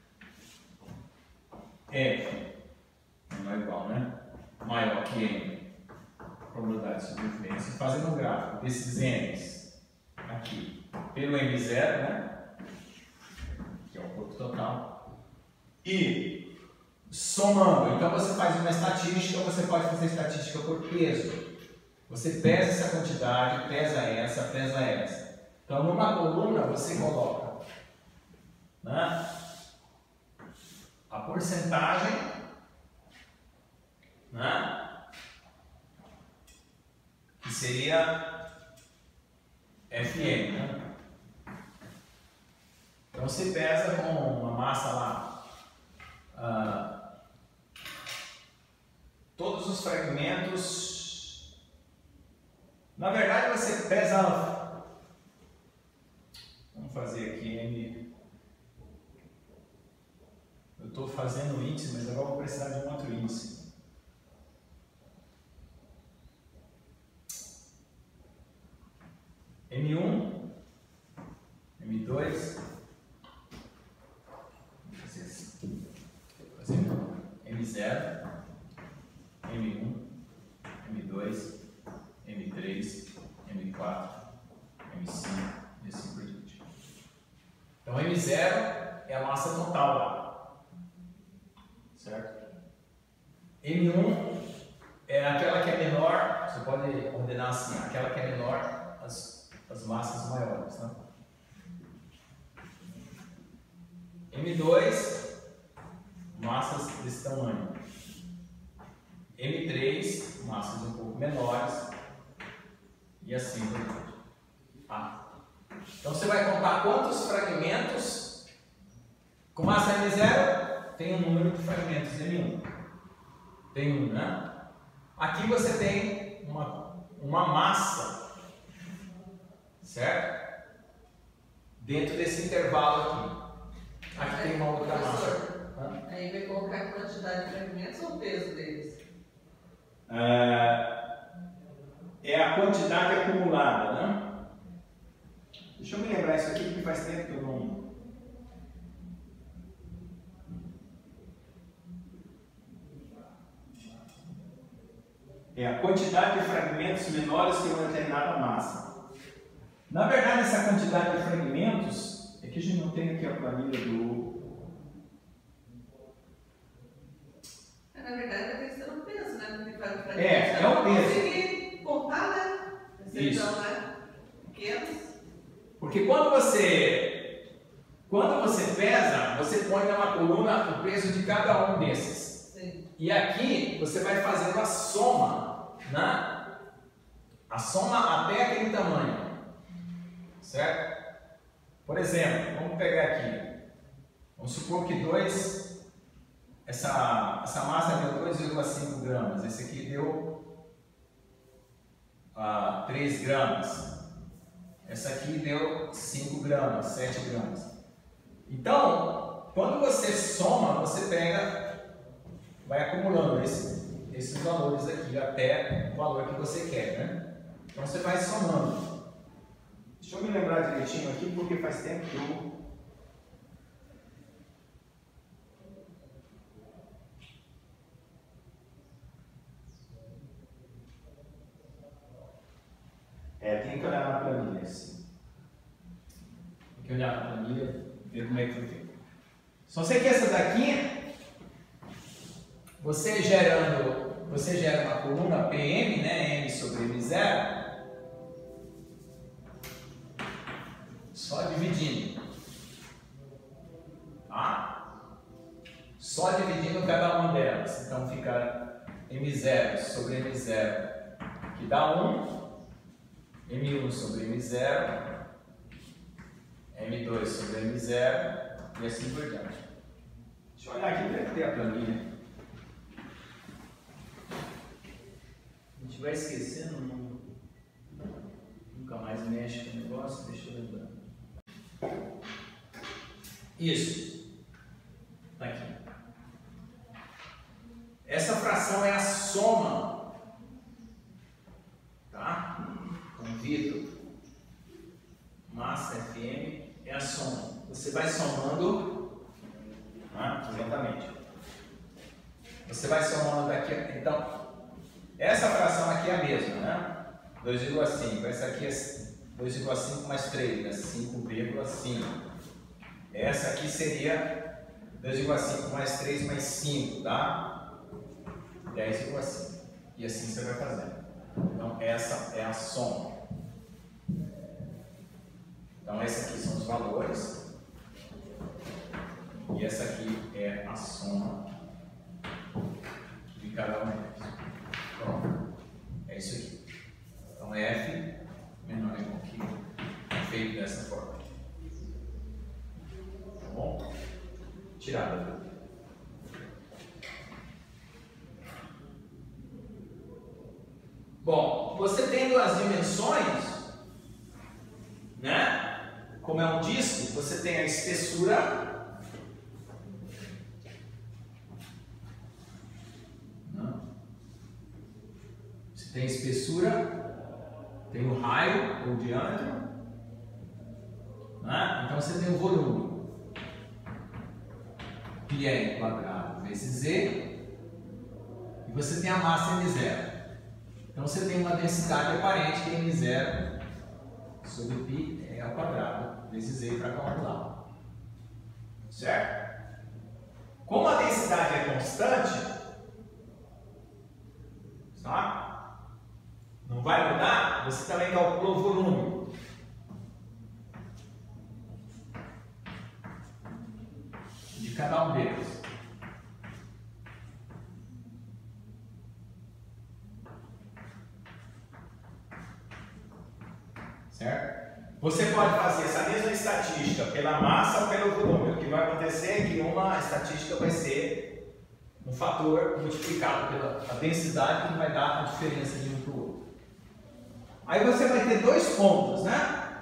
F menor ou igual, né? Maior que M, probabilidade de sobrevivência. Fazendo um gráfico desses M's aqui pelo M0, né? Que é o corpo total, e somando, então você faz uma estatística, você pode fazer estatística por peso. Você pesa essa quantidade, pesa essa. Então, numa coluna, você coloca, né, a porcentagem, né, que seria FM. Né? Então, você pesa com uma massa lá, todos os fragmentos. Na verdade, você pesa... Vamos fazer aqui M. Eu estou fazendo o índice, mas agora vou precisar de um outro índice. M1, M2, M0, M1, M2, M3, M4, M5 e assim por diante. Então M0 é a massa total lá, certo? M1 é aquela que é menor, você pode ordenar assim, aquela que é menor, as massas maiores, né? M2, massas desse tamanho. M3, massas um pouco menores. E assim por diante. Então você vai contar quantos fragmentos com massa M0 tem um número de fragmentos M1. Tem 1, né? Aqui você tem uma massa, certo? Dentro desse intervalo aqui. Aqui tem uma outra massa. Aí vai colocar a quantidade de fragmentos ou o peso deles? É a quantidade acumulada, né? Deixa eu me lembrar isso aqui, porque faz tempo que eu não... É a quantidade de fragmentos menores que uma determinada massa. Na verdade, essa quantidade de fragmentos, é que a gente não tem aqui a planilha do... Na verdade, vai ter que ser um peso, né? Porque faz o fragmento. É o peso. Conseguir contar, né? Isso. Então, né? Pequenos. Porque quando você pesa, você põe numa coluna o peso de cada um desses. Sim. E aqui você vai fazendo a soma, né? A soma até aquele tamanho, certo? Por exemplo, vamos pegar aqui. Vamos supor que essa massa deu 2,5 gramas. Esse aqui deu 3 gramas. Essa aqui deu 5 gramas, 7 gramas. Então, quando você soma, você vai acumulando esses valores aqui até o valor que você quer, né? Então você vai somando. Deixa eu me lembrar direitinho aqui, porque faz tempo que eu... tem que olhar na planilha, assim. Tem que olhar na planilha, ver como é que foi feito. Só sei que essa daqui, você gera uma coluna PM, né, M sobre M0, só dividindo. Tá? Só dividindo cada uma delas. Então fica M0 sobre M0, que dá 1. M1 sobre M0, M2 sobre M0 e assim por diante. Deixa eu olhar aqui, deve ter a planilha. A gente vai esquecendo, nunca mais mexe com o negócio, deixa eu lembrar. Isso. Tá aqui. Essa fração é a soma, tá? Vitor, massa FM é a soma. Você vai somando, lentamente. Você vai somando daqui. Então, essa fração aqui é a mesma, né? 2,5. Essa aqui é 2,5 mais 3, né? 5,5. Essa aqui seria 2,5 mais 3 mais 5, tá? 10,5. E assim você vai fazendo. Então, essa é a soma. Então, esses aqui são os valores. E essa aqui é a soma de cada um deles. Pronto. É isso aqui. Então, F menor ou igual que é feito dessa forma. Tá bom? Tirada. Bom, você tendo as dimensões, né? Como é um disco, você tem a espessura. Não. Você tem a espessura, tem o raio ou diâmetro, né? Então você tem o volume, que é em quadrado vezes Z, e você tem a massa M0. Então você tem uma densidade aparente que é M0 sobre π ao quadrado vezes Z para calcular. certo? Como a densidade é constante, tá? Não vai mudar, você também calcula o volume. De cada um deles. Certo? Você pode fazer essa mesma estatística pela massa ou pelo volume. O que vai acontecer é que uma estatística vai ser um fator multiplicado pela densidade, que vai dar a diferença de um para o outro. Aí você vai ter dois pontos, né?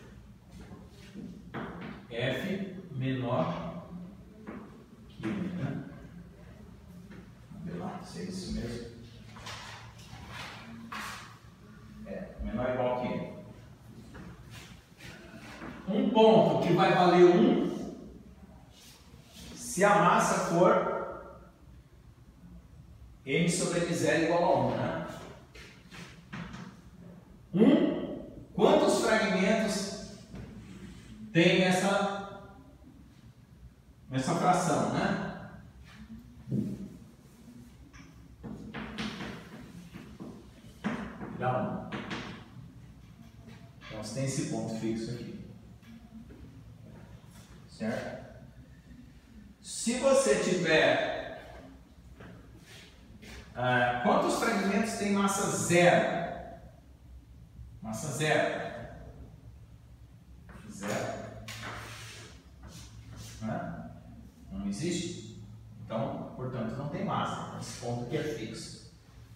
F menor que 1, né? Vamos ver lá se é isso mesmo. Menor ou igual que 1. Um ponto que vai valer 1 se a massa for m sobre m0 igual a 1, né? 1, quantos fragmentos tem essa fração, né? Dá 1. Então você tem esse ponto fixo aqui. Certo? Se você tiver quantos fragmentos tem massa 0? Massa 0. 0. Né? Não existe? Então, portanto, não tem massa. Esse ponto aqui é fixo.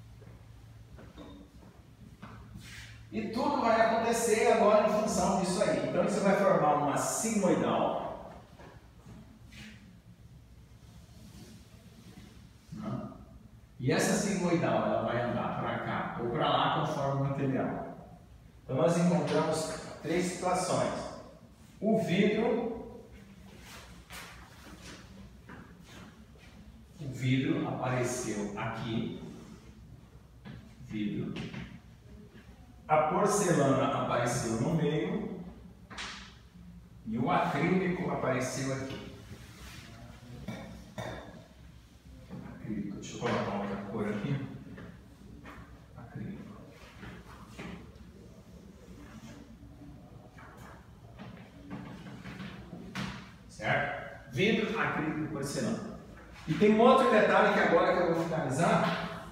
E tudo vai acontecer agora em função disso aí. Então, isso vai formar uma sigmoidal. E essa sigmoidal, ela vai andar para cá ou para lá conforme o material. Então nós encontramos três situações. O vidro apareceu aqui. Vidro. A porcelana apareceu no meio. E o acrílico apareceu aqui. Deixa eu colocar outra cor aqui. Acrílico. Certo? Vidro, acrílico e porcelana. E tem um outro detalhe que agora que eu vou finalizar.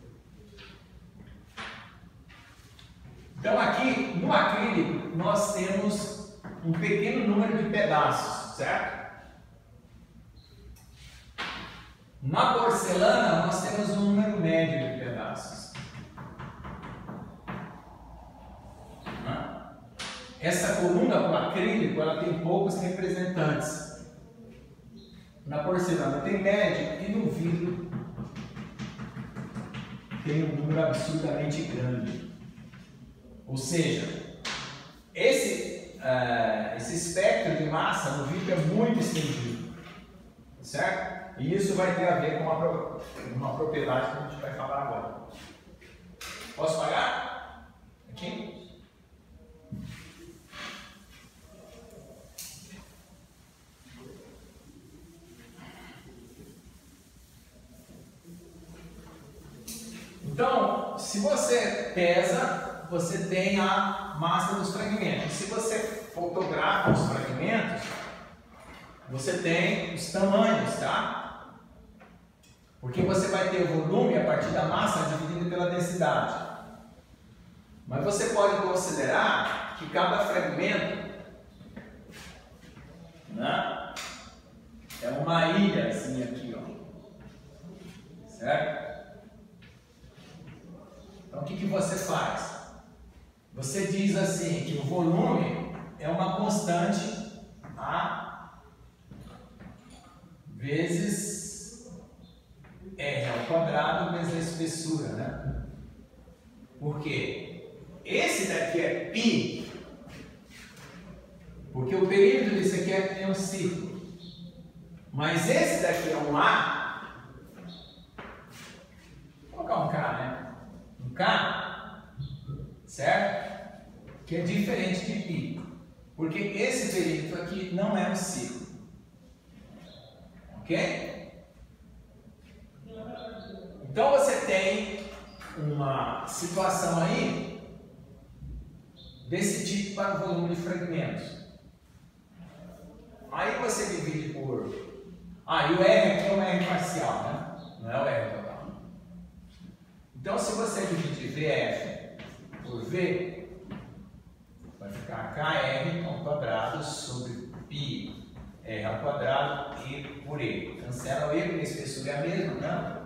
Então aqui, no acrílico, nós temos um pequeno número de pedaços, certo? Na porcelana, nós temos um número médio de pedaços. Essa coluna com acrílico, ela tem poucos representantes. Na porcelana tem médio e no vidro tem um número absurdamente grande. Ou seja, esse espectro de massa no vidro é muito estendido. Certo? E isso vai ter a ver com uma propriedade que a gente vai falar agora. Posso pagar? Aqui? Então, se você pesa, você tem a massa dos fragmentos. Se você fotografa os fragmentos, você tem os tamanhos, tá? Porque você vai ter o volume a partir da massa dividido pela densidade. Mas você pode considerar que cada fragmento, né, é uma ilhazinha aqui, ó. Certo? Então o que você faz? Você diz assim que o volume é uma constante A vezes R ao quadrado vezes a espessura, né? Por quê? Esse daqui é π, porque o perímetro disso aqui é um ciclo. Mas esse daqui é um A. Vou colocar um K, né? Um K, certo? Que é diferente de π. Porque esse perímetro aqui não é um ciclo. Ok? Então você tem uma situação aí desse tipo para o volume de fragmentos. Aí você divide por... e o R aqui é um R parcial, né? Não é o R total. Então se você dividir VF por V, vai ficar KR ao quadrado sobre π R ao quadrado e por E. Cancela o E, porque a espessura é a mesma, né?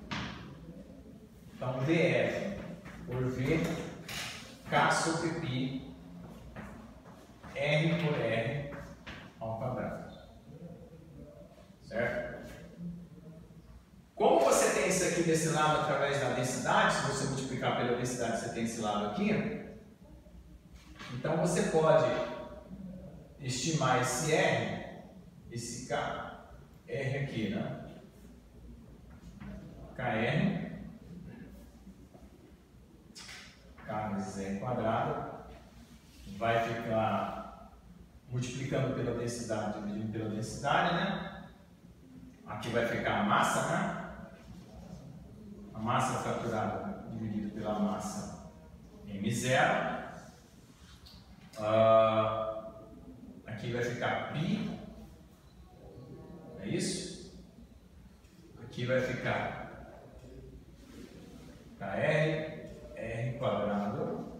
Então VF por V, K sobre π, R por R ao quadrado. Certo? Como você tem isso aqui desse lado através da densidade, se você multiplicar pela densidade, você tem esse lado aqui. Então você pode estimar esse R, esse K, R aqui, né? KR, K vezes R quadrado, vai ficar multiplicando pela densidade, dividindo pela densidade, né? Aqui vai ficar a massa, né? A massa fraturada dividida pela massa M0. Aqui vai ficar π, é isso? Aqui vai ficar KR, R quadrado,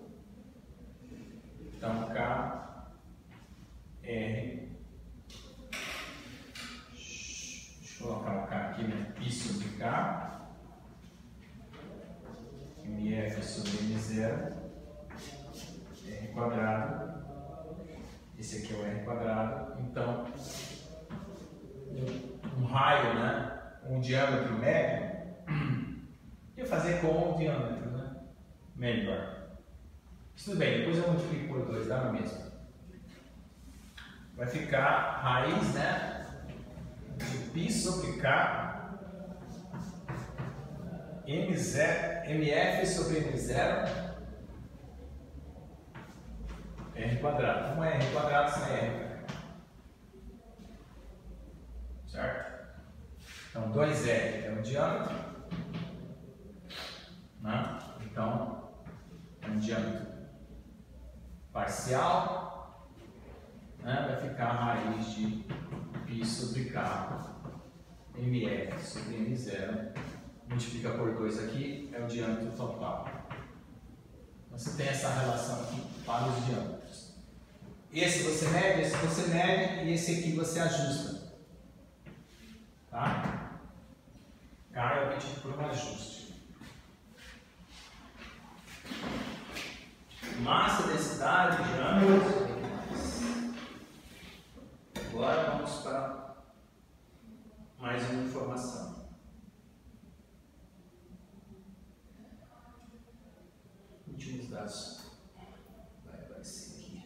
então K, R, deixa eu colocar o K aqui, né? π sobre K, MF sobre M0, R quadrado. Esse aqui é o R quadrado. Então, um raio, né? Um diâmetro médio, eu fazer com o diâmetro, né? Melhor. Tudo bem, depois eu multiplico por 2, dá na mesma. Vai ficar raiz, né? De π sobre K, MF sobre M0, R quadrado. Como é R quadrado sem R? Certo? Então 2R é o diâmetro, né? Então é um diâmetro parcial, né? Vai ficar a raiz de π sobre K, MF sobre M0, multiplica por 2 aqui, é o diâmetro total. Você tem essa relação aqui para os diâmetros. Esse você mede, esse você mede e esse aqui você ajusta. Tá? K é obtido por um ajuste. Massa, densidade, diâmetro. Agora vamos para mais uma informação. Últimos dados. Vai ser aqui.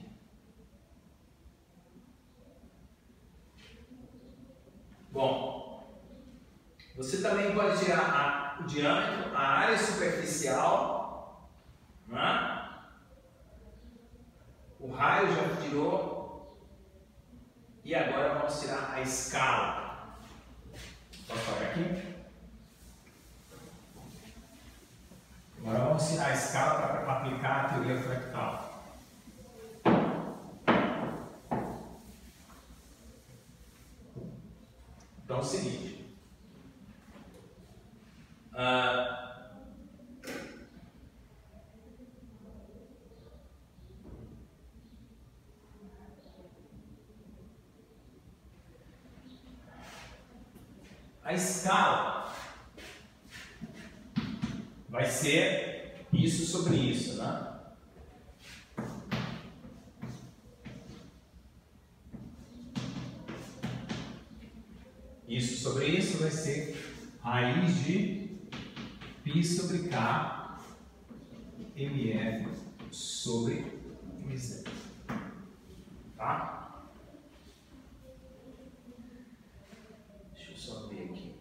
Bom, você também pode tirar o diâmetro, a área superficial, né? O raio já tirou. E agora vamos tirar a escala. Posso tocar aqui? Agora vamos tirar a escala para aplicar a teoria fractal. Então é o seguinte. A escala vai ser isso sobre isso, né? Isso sobre isso vai ser raiz de π sobre K MF sobre M0. Tá? Deixa eu só ver aqui.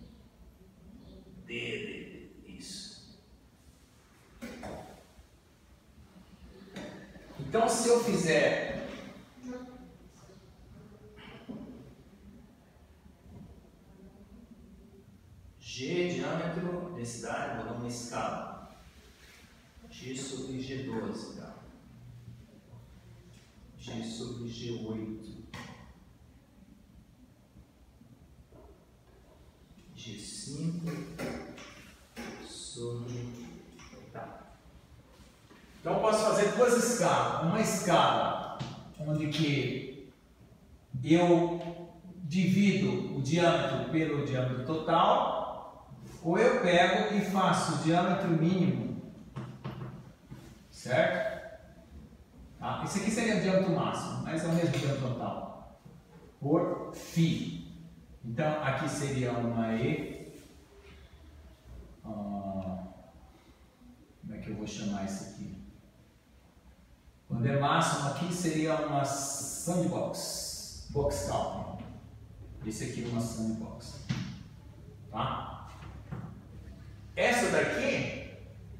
Isso. Então, se eu fizer G, diâmetro, densidade, vou dar uma escala. G sobre G12, tá? G sobre G8. G5 sobre... Tá. Então eu posso fazer duas escalas. Uma escala onde que eu divido o diâmetro pelo diâmetro total, ou eu pego e faço o diâmetro mínimo, certo? Tá? Esse aqui seria o diâmetro máximo, mas é o mesmo diâmetro total, por φ. Então aqui seria uma E. Como é que eu vou chamar isso aqui? Quando é máximo, aqui seria uma sandbox, box calculus. Esse aqui é uma sandbox. Tá? Essa daqui,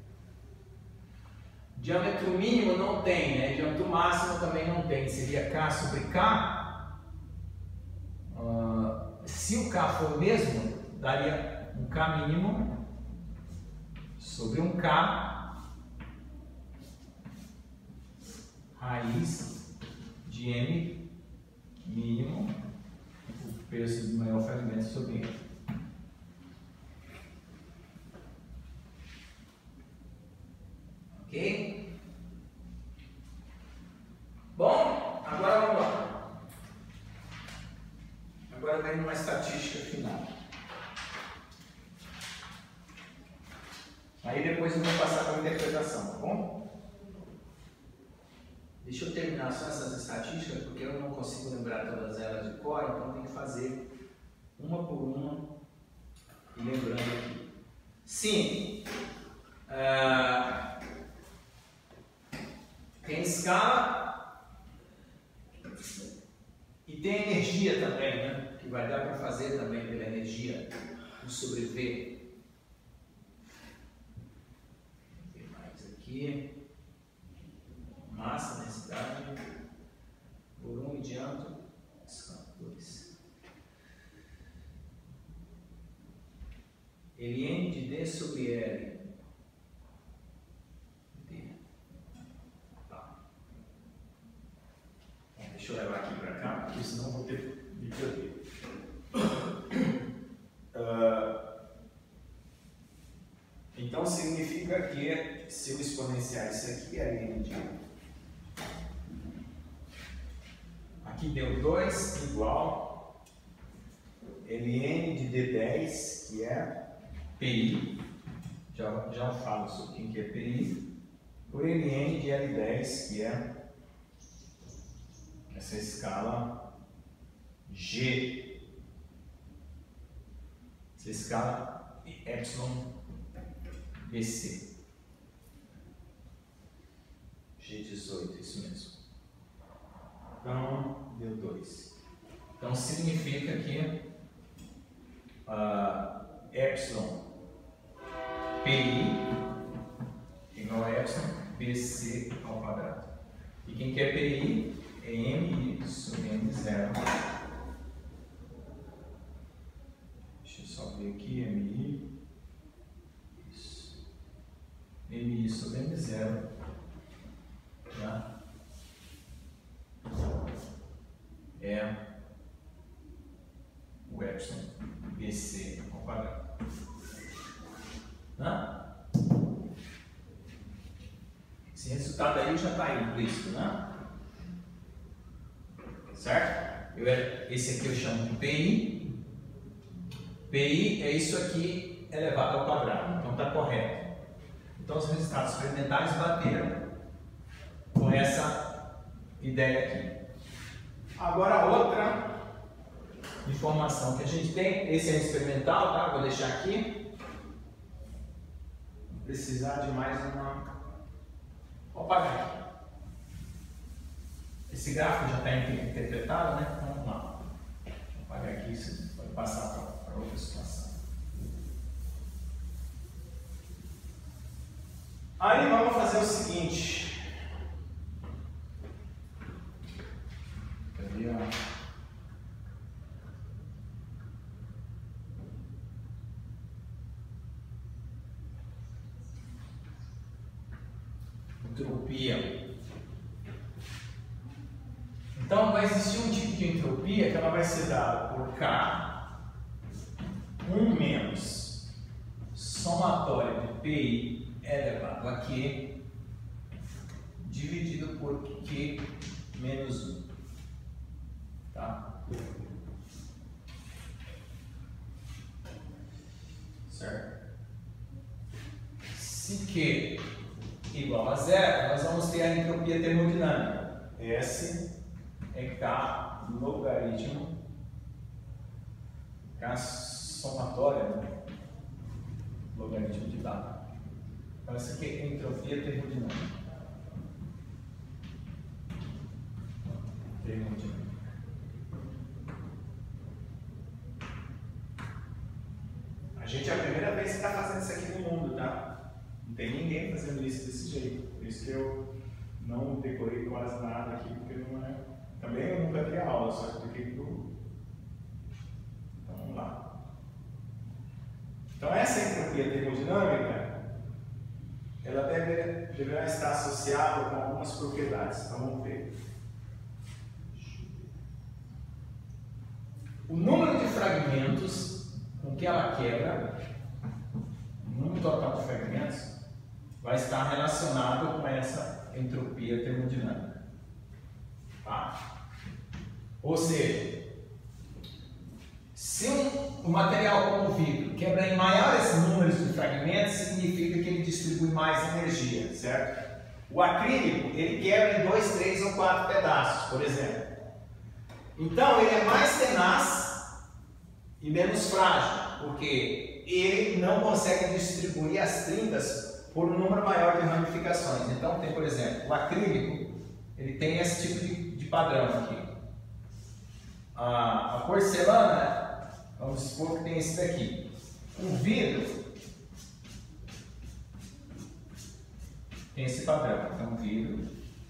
diâmetro mínimo não tem, né? Diâmetro máximo também não tem. Seria K sobre K. Se o K for o mesmo, daria um K mínimo sobre um K raiz de M mínimo, o preço do maior fragmento sobre ele. Ok? Bom, agora vamos lá. Agora vem uma estatística final. Aí depois eu vou passar para a interpretação, tá bom? Deixa eu terminar só essas estatísticas, porque eu não consigo lembrar todas elas de cor, então tem que fazer uma por uma e lembrando aqui. Sim, tem escala e tem energia também, né? Que vai dar para fazer também pela energia, o sobre V. Tem mais aqui. Massa, densidade, volume, diâmetro, escala-cores. Ln de D sobre L. D. Tá. Bom, deixa eu levar aqui para cá, porque senão eu vou ter de perder. Então significa que se eu exponenciar isso aqui, Ln de aqui deu 2 igual Ln de D10, que é PI, já falo sobre o que é PI, por Ln de L10, que é essa escala G, essa escala Epsilon BC, G18, isso mesmo. Então, deu 2. Então, significa que Epsilon PI igual a Epsilon BC ao quadrado. E quem quer PI é MI sobre M0. Deixa eu só ver aqui, MI. Isso. MI sobre M0. Tá? É o Epsilon BC ao quadrado. Esse resultado aí já está aí implícito, né? Certo? Esse aqui eu chamo de PI. PI é isso aqui elevado ao quadrado. Então está correto. Então os resultados experimentais bateram com essa ideia aqui. Agora outra informação que a gente tem, esse é experimental, tá? Vou deixar aqui. Vou precisar de mais uma. Vou apagar aqui. Esse gráfico já está interpretado, né? Então, vamos lá. Vou apagar aqui, isso pode passar para outra situação. Aí vamos fazer o seguinte. Cadê a... entropia. Então vai existir um tipo de entropia que ela vai ser dada por K, 1 menos somatório de PI elevado a Q, dividido por Q menos 1. Tá? Certo? Se Q igual a 0, nós vamos ter a entropia termodinâmica. S é K logaritmo K somatória, né? Logaritmo de W. Então, isso aqui é entropia termodinâmica. A gente é a primeira vez que está fazendo isso aqui no mundo, tá? Não tem ninguém fazendo isso desse jeito. Por isso que eu não decorei quase nada aqui, porque não é. Também eu nunca dei aula, só expliquei tudo. Então vamos lá. Então essa entropia termodinâmica, ela deverá estar associada com algumas propriedades. Então vamos ver. O número de fragmentos com que ela quebra, o número total de fragmentos, vai estar relacionado com essa entropia termodinâmica. Tá? Ou seja, se um material como o vidro quebra em maiores números de fragmentos, significa que ele distribui mais energia, certo? O acrílico, ele quebra em 2, 3 ou 4 pedaços, por exemplo. Então, ele é mais tenaz e menos frágil, porque ele não consegue distribuir as trintas por um número maior de ramificações. Então, tem, por exemplo, o acrílico, ele tem esse tipo de padrão aqui. A porcelana, vamos supor que tem esse daqui. O vidro tem esse padrão. Então, vidro,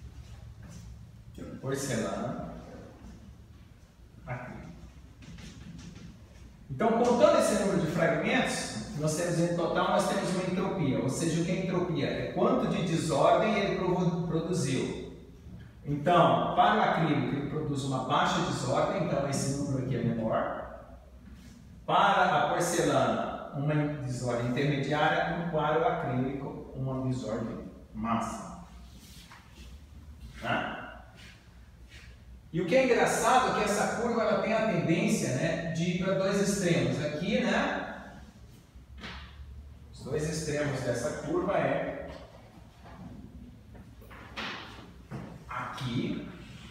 porcelana, acrílico. Então, contando esse número de fragmentos, nós temos em total uma entropia. Ou seja, o que é entropia? É quanto de desordem ele produziu. Então, para o acrílico, ele produz uma baixa desordem, então esse número aqui é menor. Para a porcelana, uma desordem intermediária, e para o acrílico, uma desordem máxima. Tá? E o que é engraçado é que essa curva ela tem a tendência, né, de ir para dois extremos. Aqui, né, os dois extremos dessa curva é aqui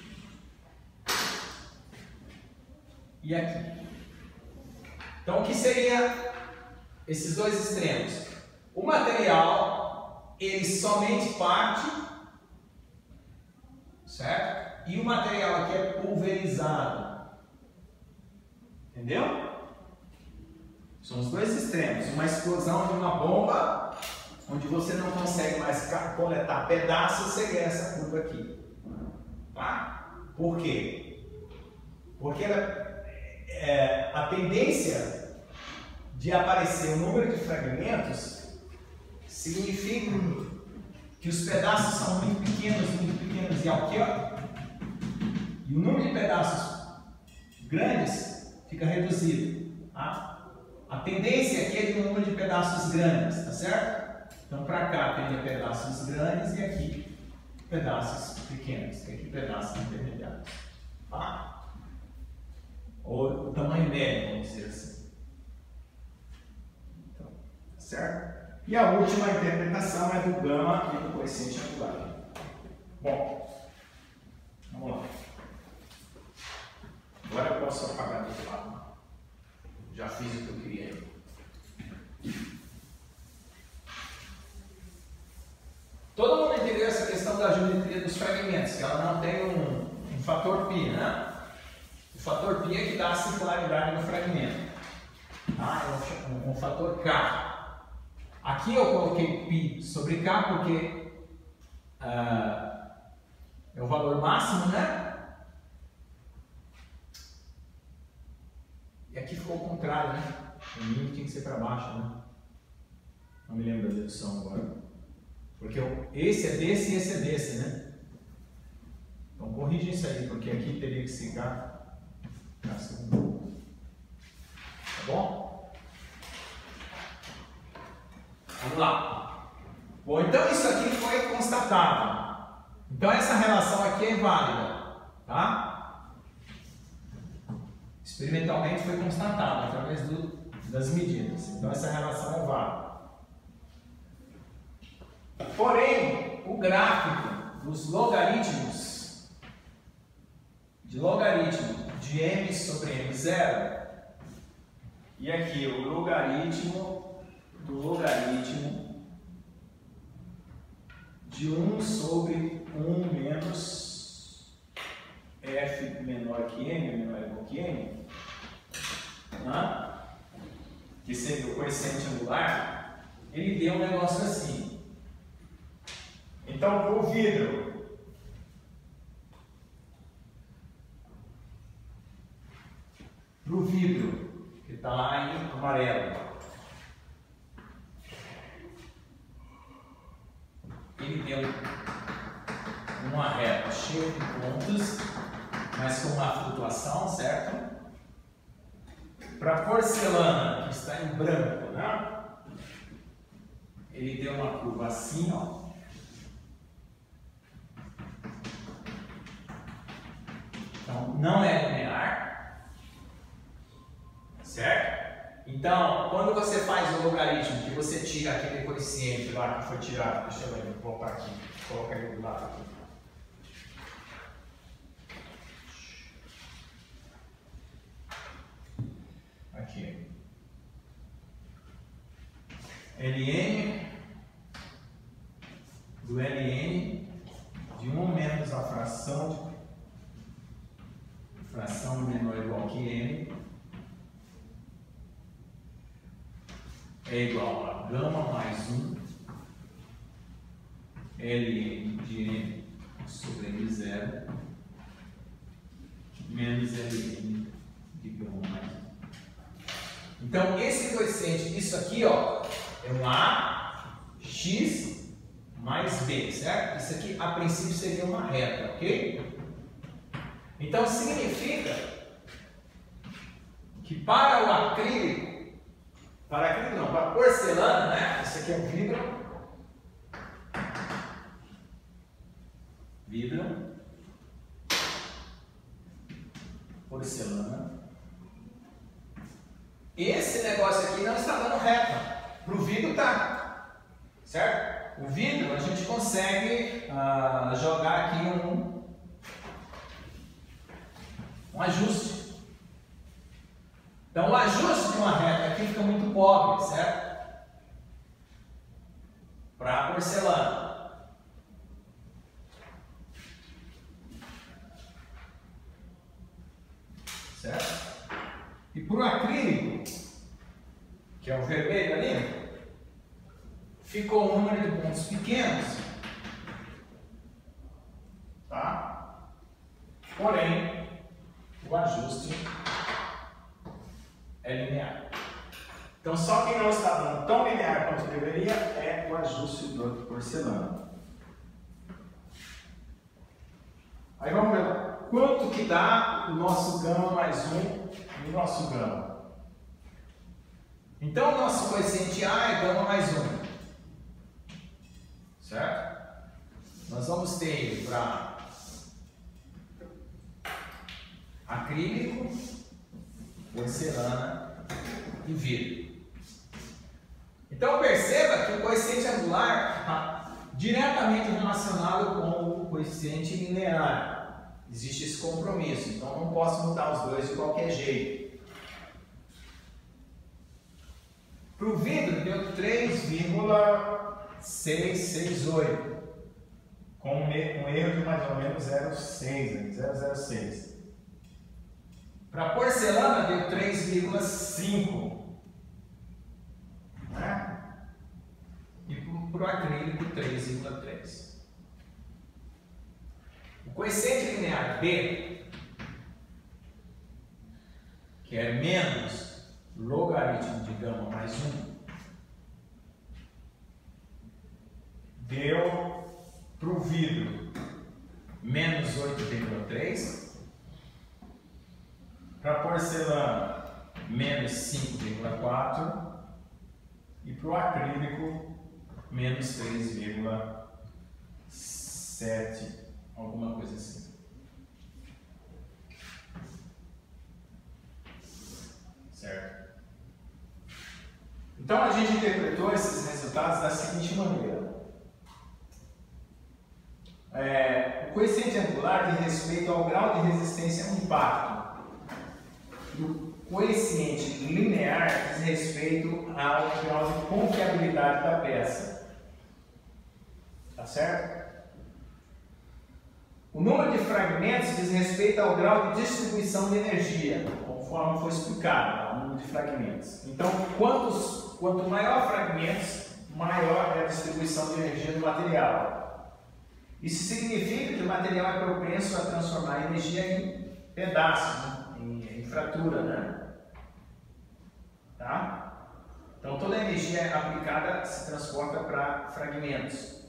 e aqui. Então, o que seria esses dois extremos? O material, ele somente parte, certo? E o material aqui é pulverizado. Entendeu? São os dois extremos. Uma explosão de uma bomba, onde você não consegue mais coletar pedaços, seria essa curva aqui. Tá? Por quê? Porque a tendência de aparecer o número de fragmentos significa que os pedaços são muito pequenos, e aqui, ó, e o número de pedaços grandes fica reduzido. Tá? A tendência aqui é de um número de pedaços grandes, tá certo? Então, para cá tem pedaços grandes e aqui pedaços pequenos, que aqui pedaços intermediários. Tá? Ou o tamanho médio, vamos dizer assim. Então, tá certo? E a última interpretação é do gama e do coeficiente angular. Bom, vamos lá. Agora eu posso apagar do outro lado. Já fiz o que eu queria. Todo mundo entendeu essa questão da geometria dos fragmentos, que ela não tem um fator π, né? O fator π é que dá a circularidade do fragmento. Tá? É um fator K. Aqui eu coloquei π sobre K porque é o valor máximo, né? E aqui ficou o contrário, né? O mínimo tinha que ser para baixo, né? Não me lembro da dedução agora. Porque esse é desse e esse é desse, né? Então corrija isso aí, porque aqui teria que ficar segundo. Tá bom? Vamos lá. Bom, então isso aqui foi constatado. Então essa relação aqui é válida, tá? Experimentalmente foi constatado através das medidas. Então essa relação é válida. Porém, o gráfico dos logaritmos de logaritmo de m sobre m0 e aqui o logaritmo do logaritmo de 1 sobre 1 menos f menor que m, menor ou igual que m, que seria o coeficiente angular, ele deu um negócio assim. Então, para o vidro, que está lá em amarelo, ele deu uma reta cheia de pontos, mas com uma flutuação, certo? Para a porcelana, que está em branco, né? Ele deu uma curva assim, ó. Então, não é linear, certo? Então, quando você faz o logaritmo, que você tira aquele coeficiente lá que foi tirado, deixa eu ver, vou voltar aqui, colocar ele do lado aqui. Aqui. Ln do Ln de 1 menos a fração menor ou igual que m é igual a gama mais 1 Ln de m sobre m0 menos Ln de gama mais 1. Então, esse coeficiente, isso aqui, ó, é um ax mais b, certo? Isso aqui, a princípio, seria uma reta, ok? Então, significa que para o acrílico, para a porcelana, né? Isso aqui é um vidro, porcelana. Esse negócio aqui não está dando reta. Para o vidro tá, certo? O vidro a gente consegue jogar aqui um ajuste. Então o ajuste de uma reta aqui fica muito pobre, certo? Para a porcelana. Certo? E para o acrílico, que é o vermelho ali, ficou um número de pontos pequenos, tá? Porém, o ajuste é linear. Então, só quem não está dando tão linear quanto deveria é o ajuste do porcelana. Aí vamos ver quanto que dá o nosso gama mais 1 no nosso gama. Então, o nosso coeficiente A é gama mais 1. Certo? Nós vamos ter para acrílico, porcelana e vidro. Então perceba que o coeficiente angular está diretamente relacionado com o coeficiente linear. Existe esse compromisso, então não posso mudar os dois de qualquer jeito. Para o vidro deu 3,668, com um erro de mais ou menos 0,6. Para a porcelana deu 3,5. Né? E para o acrílico 3,3. O coeficiente linear B, que é menos logaritmo de gama mais 1, deu para o vidro menos 8,3, para a porcelana menos 5,4 e para o acrílico menos 3,7, alguma coisa assim. Certo? Então a gente interpretou esses resultados da seguinte maneira. O coeficiente angular diz respeito ao grau de resistência ao impacto. E o coeficiente linear diz respeito ao grau de confiabilidade da peça. Tá certo? O número de fragmentos diz respeito ao grau de distribuição de energia, conforme foi explicado, o número de fragmentos. Então, quanto maior fragmentos, maior é a distribuição de energia do material. Isso significa que o material é propenso a transformar energia em pedaços, né? em fratura, né? Tá? Então, toda a energia aplicada se transporta para fragmentos.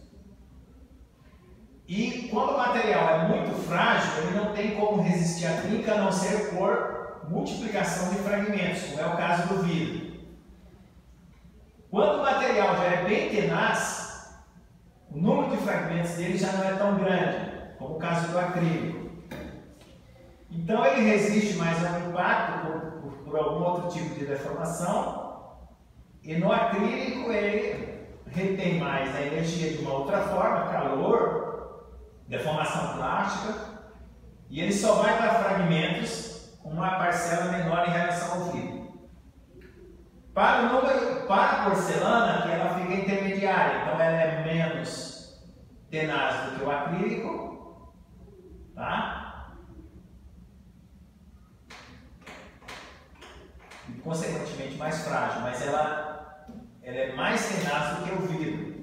E quando o material é muito frágil, ele não tem como resistir à trinca a não ser por multiplicação de fragmentos, como é o caso do vidro. Quando o material já é bem tenaz, o número de fragmentos dele já não é tão grande, como o caso do acrílico. Então ele resiste mais ao impacto por algum outro tipo de deformação, e no acrílico ele retém mais a energia de uma outra forma, calor, deformação plástica, e ele só vai para fragmentos com uma parcela menor em relação ao vidro. Para a porcelana, que ela fica intermediária, então ela é menos tenaz do que o acrílico, tá? E consequentemente mais frágil, mas ela é mais tenaz do que o vidro.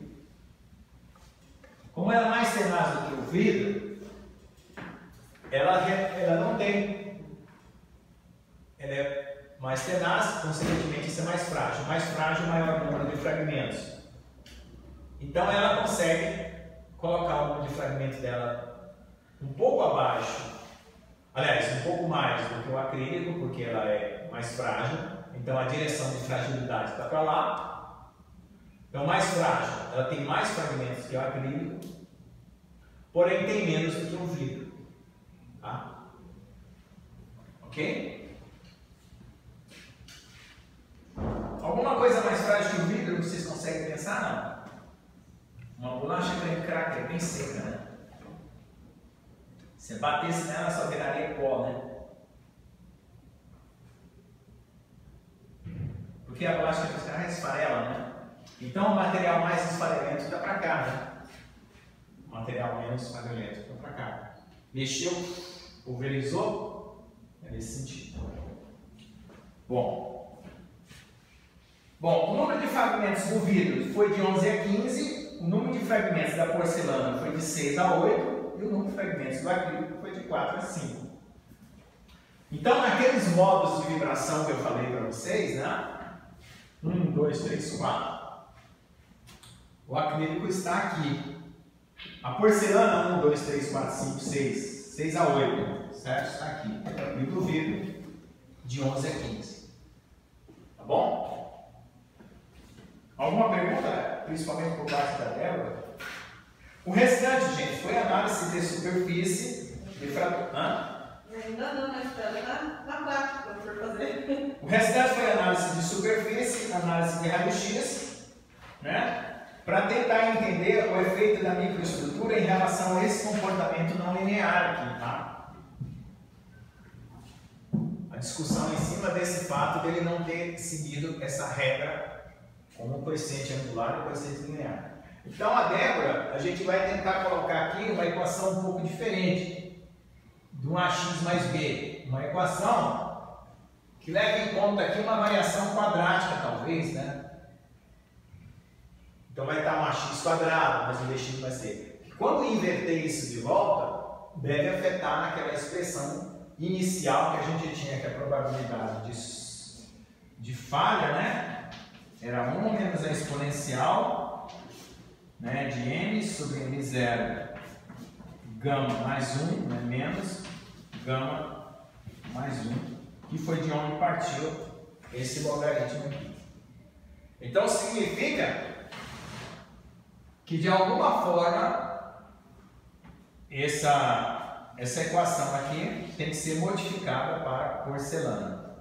Como ela é mais tenaz do que o vidro, ela não tem. Ela é mais tenaz, consequentemente isso é mais frágil. Mais frágil, maior número de fragmentos. Então ela consegue colocar o número de fragmentos dela um pouco abaixo, aliás, um pouco mais do que o acrílico, porque ela é mais frágil. Então a direção de fragilidade está para lá. Então mais frágil, ela tem mais fragmentos que o acrílico, porém tem menos do que o vidro. Tá? Ok? Alguma coisa mais frágil que o vidro vocês conseguem pensar? Não. Uma bolacha creme cracker bem seca, né? Se batesse nela só viraria pó, né? Porque a bolacha creme cracker esfarela, né? Então o material mais esfarelento está para cá, né? O material menos esfarelento está para cá. Mexeu, pulverizou, é nesse sentido. Bom, o número de fragmentos do vidro foi de 11 a 15, o número de fragmentos da porcelana foi de 6 a 8 e o número de fragmentos do acrílico foi de 4 a 5. Então, naqueles modos de vibração que eu falei para vocês, né? 1, 2, 3, 4. O acrílico está aqui. A porcelana, 1, 2, 3, 4, 5, 6. 6 a 8, certo? Está aqui. E o do vidro, de 11 a 15. Tá bom? Alguma pergunta, principalmente por parte da Débora? O restante, gente, foi análise de superfície, de fratura. Ainda não, mas está na prática por fazer. O restante foi análise de superfície, análise de raio-x, né? Para tentar entender o efeito da microestrutura em relação a esse comportamento não linear aqui, tá? A discussão em cima desse fato dele não ter seguido essa regra como o coeficiente angular e o coeficiente linear. Então, a Débora, a gente vai tentar colocar aqui uma equação um pouco diferente de um AX mais B. Uma equação que leva em conta aqui uma variação quadrática, talvez, né? Então, vai estar um AX quadrado, mas o DX vai ser. Quando inverter isso de volta, deve afetar naquela expressão inicial que a gente tinha, que a probabilidade de falha, né? Era 1 menos a exponencial né, de M sobre M0 gama mais 1, né, menos gama mais 1, que foi de onde partiu esse logaritmo aqui. Então significa que de alguma forma essa equação aqui tem que ser modificada para porcelana.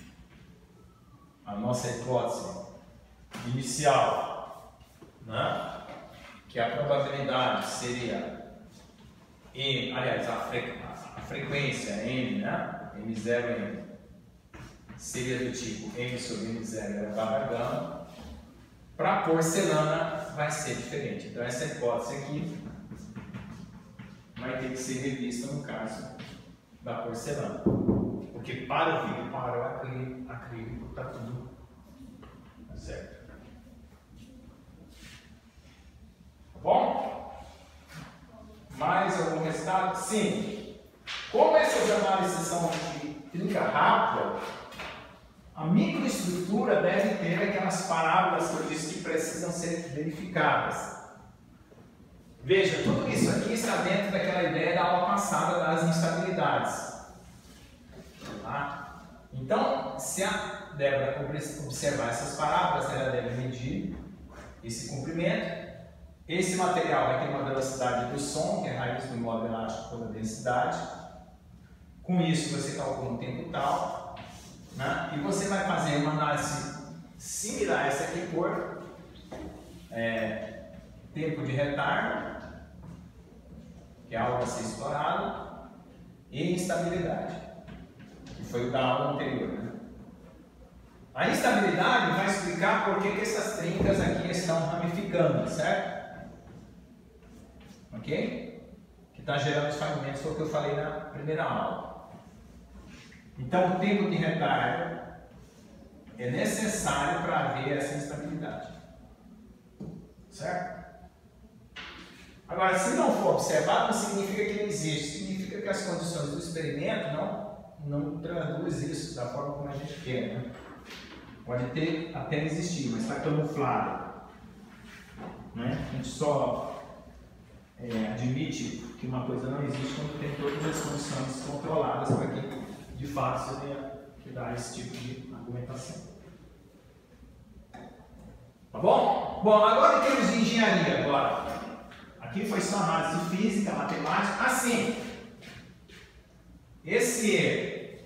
A nossa hipótese inicial, né, que a probabilidade seria M, aliás, a frequência M, né, M0M, seria do tipo M sobre M0 elevado a gama. Para porcelana vai ser diferente. Então essa hipótese aqui vai ter que ser revista no caso da porcelana. Porque para o vidro, para o acrílico está tudo certo. Tá bom? Mais algum resultado? Sim. Como essas análises são de trinca rápida, a microestrutura deve ter aquelas parábolas que eu disse que precisam ser verificadas. Veja, tudo isso aqui está dentro daquela ideia da aula passada das instabilidades. Tá? Então, se a Débora observar essas parábolas, ela deve medir esse comprimento. Esse material vai ter uma velocidade do som, que é a raiz do modo elástico pela densidade. Com isso, você calcula um tempo tal, né? E você vai fazer uma análise similar a essa aqui por tempo de retardo, que é algo a ser explorado, e instabilidade, que foi o da aula anterior. Né? A instabilidade vai explicar por que essas trincas aqui estão ramificando, certo? Ok? Que está gerando os fragmentos, foi o que eu falei na primeira aula. Então, o tempo de retardo é necessário para haver essa instabilidade. Certo? Agora, se não for observado, não significa que não existe. Significa que as condições do experimento não traduzem isso da forma como a gente quer. Né? Pode ter até existir, mas está camuflado. Né? A gente só admite que uma coisa não existe quando tem todas as condições controladas para que de fato seria que dá esse tipo de argumentação. Tá bom? Bom, agora em termos de engenharia, agora. Aqui foi só análise física, matemática. Assim, esse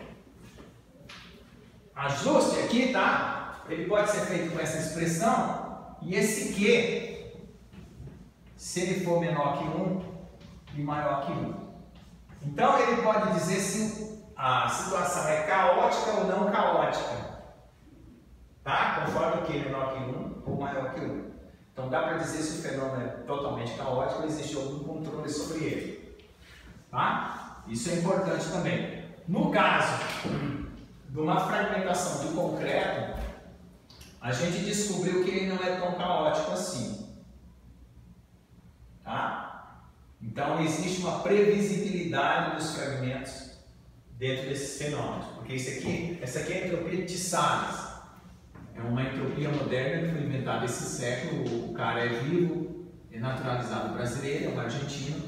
ajuste aqui, tá? Ele pode ser feito com essa expressão. E esse Q, se ele for menor que 1 e maior que 1. Então, ele pode dizer se a situação é caótica ou não caótica. Tá? Conforme o Q é menor que 1 ou maior que 1. Então dá para dizer se o fenômeno é totalmente caótico ou existe algum controle sobre ele. Tá? Isso é importante também. No caso de uma fragmentação de concreto, a gente descobriu que ele não é tão caótico assim. Tá? Então existe uma previsibilidade dos fragmentos dentro desses fenômenos. Porque essa aqui é a entropia de Tisales. É uma entropia moderna que foi inventada esse século. O cara é vivo, é naturalizado brasileiro, é um argentino.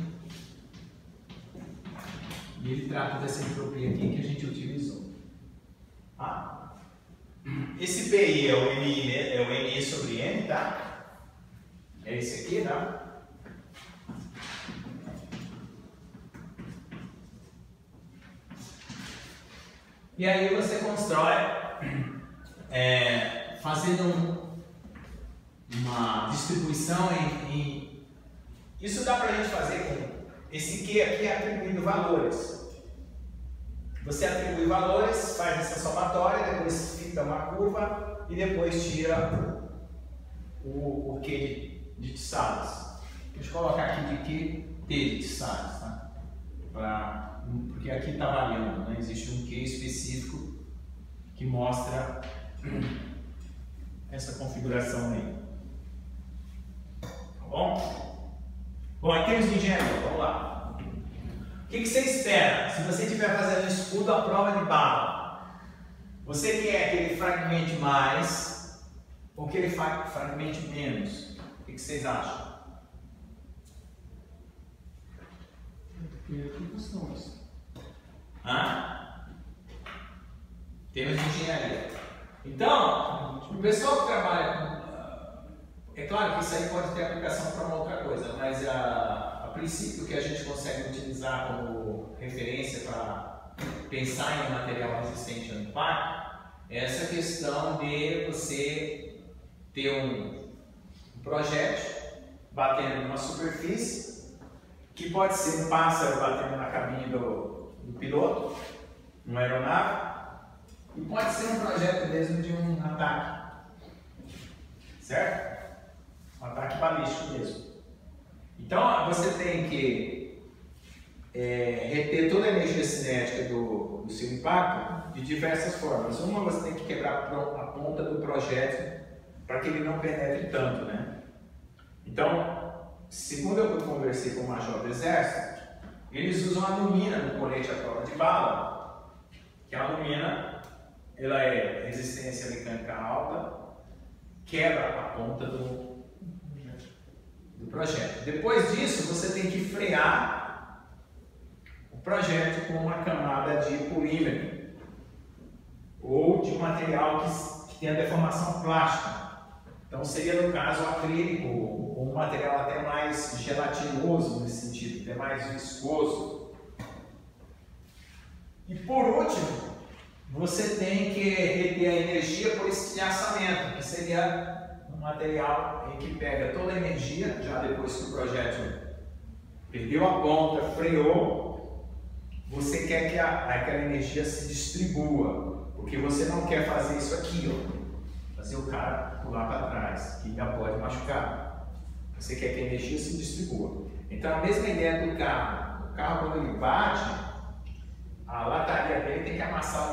E ele trata dessa entropia aqui que a gente utilizou. Ah. Esse PI é o MI sobre N, tá? É esse aqui, tá? E aí você constrói fazendo uma distribuição em... Isso dá para a gente fazer com esse Q aqui atribuindo valores. Você atribui valores, faz essa somatória, depois fica uma curva e depois tira o Q de Tisales. Deixa eu colocar aqui de Q de Tisales, tá? Porque aqui está variando, né? Existe um Q específico que mostra essa configuração aí. Tá bom? Bom, em termos de engenharia, vamos lá. O que você espera se você estiver fazendo escudo à prova de bala? Você quer que ele fragmente mais ou que ele fragmente menos? O que vocês acham? Aplicações. Temas de engenharia. Então, o pessoal que trabalha com... É claro que isso aí pode ter aplicação para uma outra coisa, mas a princípio que a gente consegue utilizar como referência para pensar em material resistente ao impacto é essa questão de você ter um projétil batendo numa superfície, que pode ser um pássaro batendo na cabine do piloto, numa aeronave, e pode ser um projeto mesmo de um ataque, certo? Um ataque balístico mesmo. Então você tem que reter toda a energia cinética do seu impacto de diversas formas. Uma, você tem que quebrar a ponta do projétil para que ele não penetre tanto, né? Então, segundo eu conversei com o major do exército, eles usam alumina no colete à prova de bala, que a alumina ela é resistência mecânica alta, quebra a ponta do projétil. Depois disso, você tem que frear o projétil com uma camada de polímero ou de material que tenha deformação plástica. Então seria no caso acrílico ou um material até mais gelatinoso nesse sentido, até mais viscoso. E por último, você tem que reter a energia por estilhaçamento, que seria um material em que pega toda a energia, já depois que o projétil perdeu a ponta, freou, você quer que aquela energia se distribua, porque você não quer fazer isso aqui, ó, fazer o cara pular para trás, que ainda pode machucar. Você quer que a energia se distribua. Então a mesma ideia do carro. O carro, quando ele bate, a lataria dele tem que amassar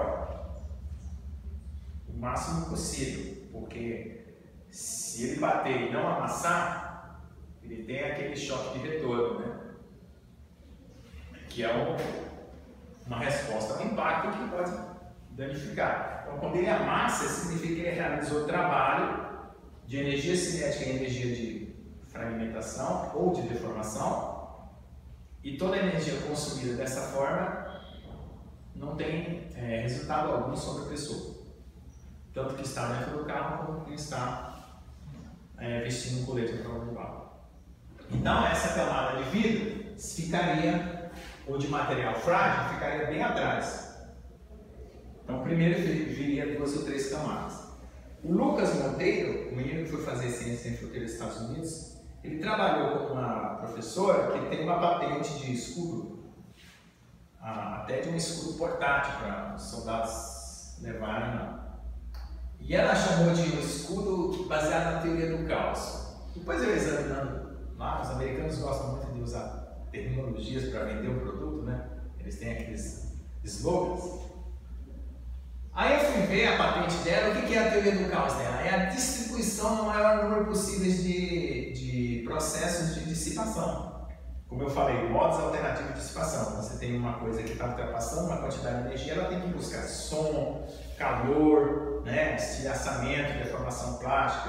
o máximo possível, porque se ele bater e não amassar, ele tem aquele choque de retorno, né? Que é uma resposta ao impacto que pode danificar. Então, quando ele amassa, significa que ele realizou o trabalho de energia cinética e energia de fragmentação ou de deformação, e toda a energia consumida dessa forma não tem resultado algum sobre a pessoa, tanto que está dentro do carro como quem está vestindo um colete à prova de bala. Então essa camada de vidro ficaria, ou de material frágil, ficaria bem atrás. Então primeiro viria 2 ou 3 camadas. O Lucas Monteiro, o menino que foi fazer ciência sem fronteira nos Estados Unidos, ele trabalhou com uma professora que tem uma patente de escudo, até de um escudo portátil para os soldados levarem lá. E ela chamou de um escudo baseado na teoria do caos. Depois eu examinando lá, os americanos gostam muito de usar tecnologias para vender um produto, né? Eles têm aqueles slogans. Aí eu fui ver a patente dela. O que é a teoria do caos dela? É a distribuição no maior número possível de processos de dissipação. Como eu falei, modos alternativos de dissipação. Você tem uma coisa que está ultrapassando uma quantidade de energia, ela tem que buscar som, calor, né, estilhaçamento, deformação plástica.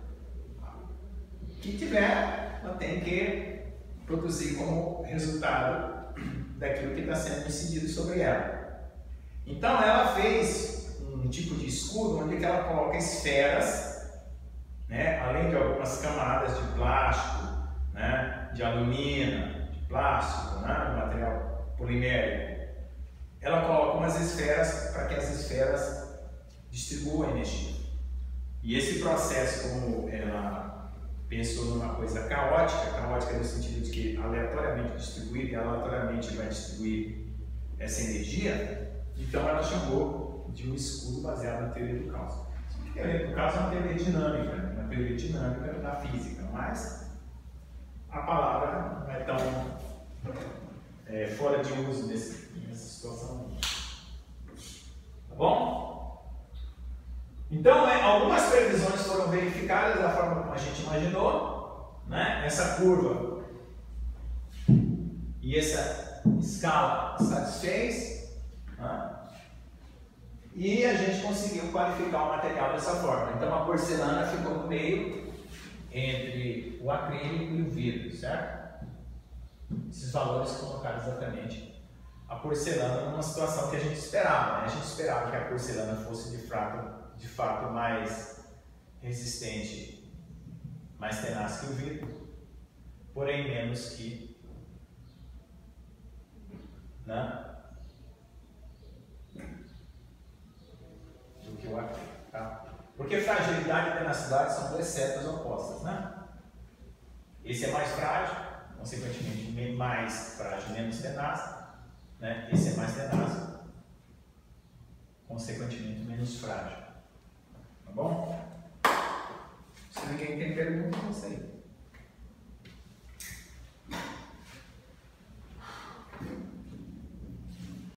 O que tiver, ela tem que produzir como resultado daquilo que está sendo incidido sobre ela. Então ela fez um tipo de escudo onde ela coloca esferas, né, além de algumas camadas de plástico, né, de alumina, de plástico, né, de material polimérico. Ela coloca umas esferas para que as esferas distribuam a energia. E esse processo, como ela pensou numa coisa caótica no sentido de que aleatoriamente distribuída e aleatoriamente vai distribuir essa energia, então ela chamou de um escudo baseado na teoria do caos. A teoria do caos é uma teoria dinâmica, uma teoria dinâmica da física, mas a palavra não é tão fora de uso nessa situação. Tá bom? Então, algumas previsões foram verificadas da forma como a gente imaginou, né? Essa curva e essa escala satisfez, né? E a gente conseguiu qualificar o material dessa forma. Então a porcelana ficou no meio entre o acrílico e o vidro, certo? Esses valores colocaram exatamente a porcelana numa situação que a gente esperava, né? A gente esperava que a porcelana fosse de fato mais resistente, mais tenaz que o vidro, porém menos que, né, do que o acrílico, tá? Porque fragilidade e tenacidade são duas setas opostas, né? Esse é mais frágil, consequentemente mais frágil, menos tenaz, né? Esse é mais tenaz, consequentemente menos frágil. Tá bom? Se ninguém tem pergunta, é isso aí.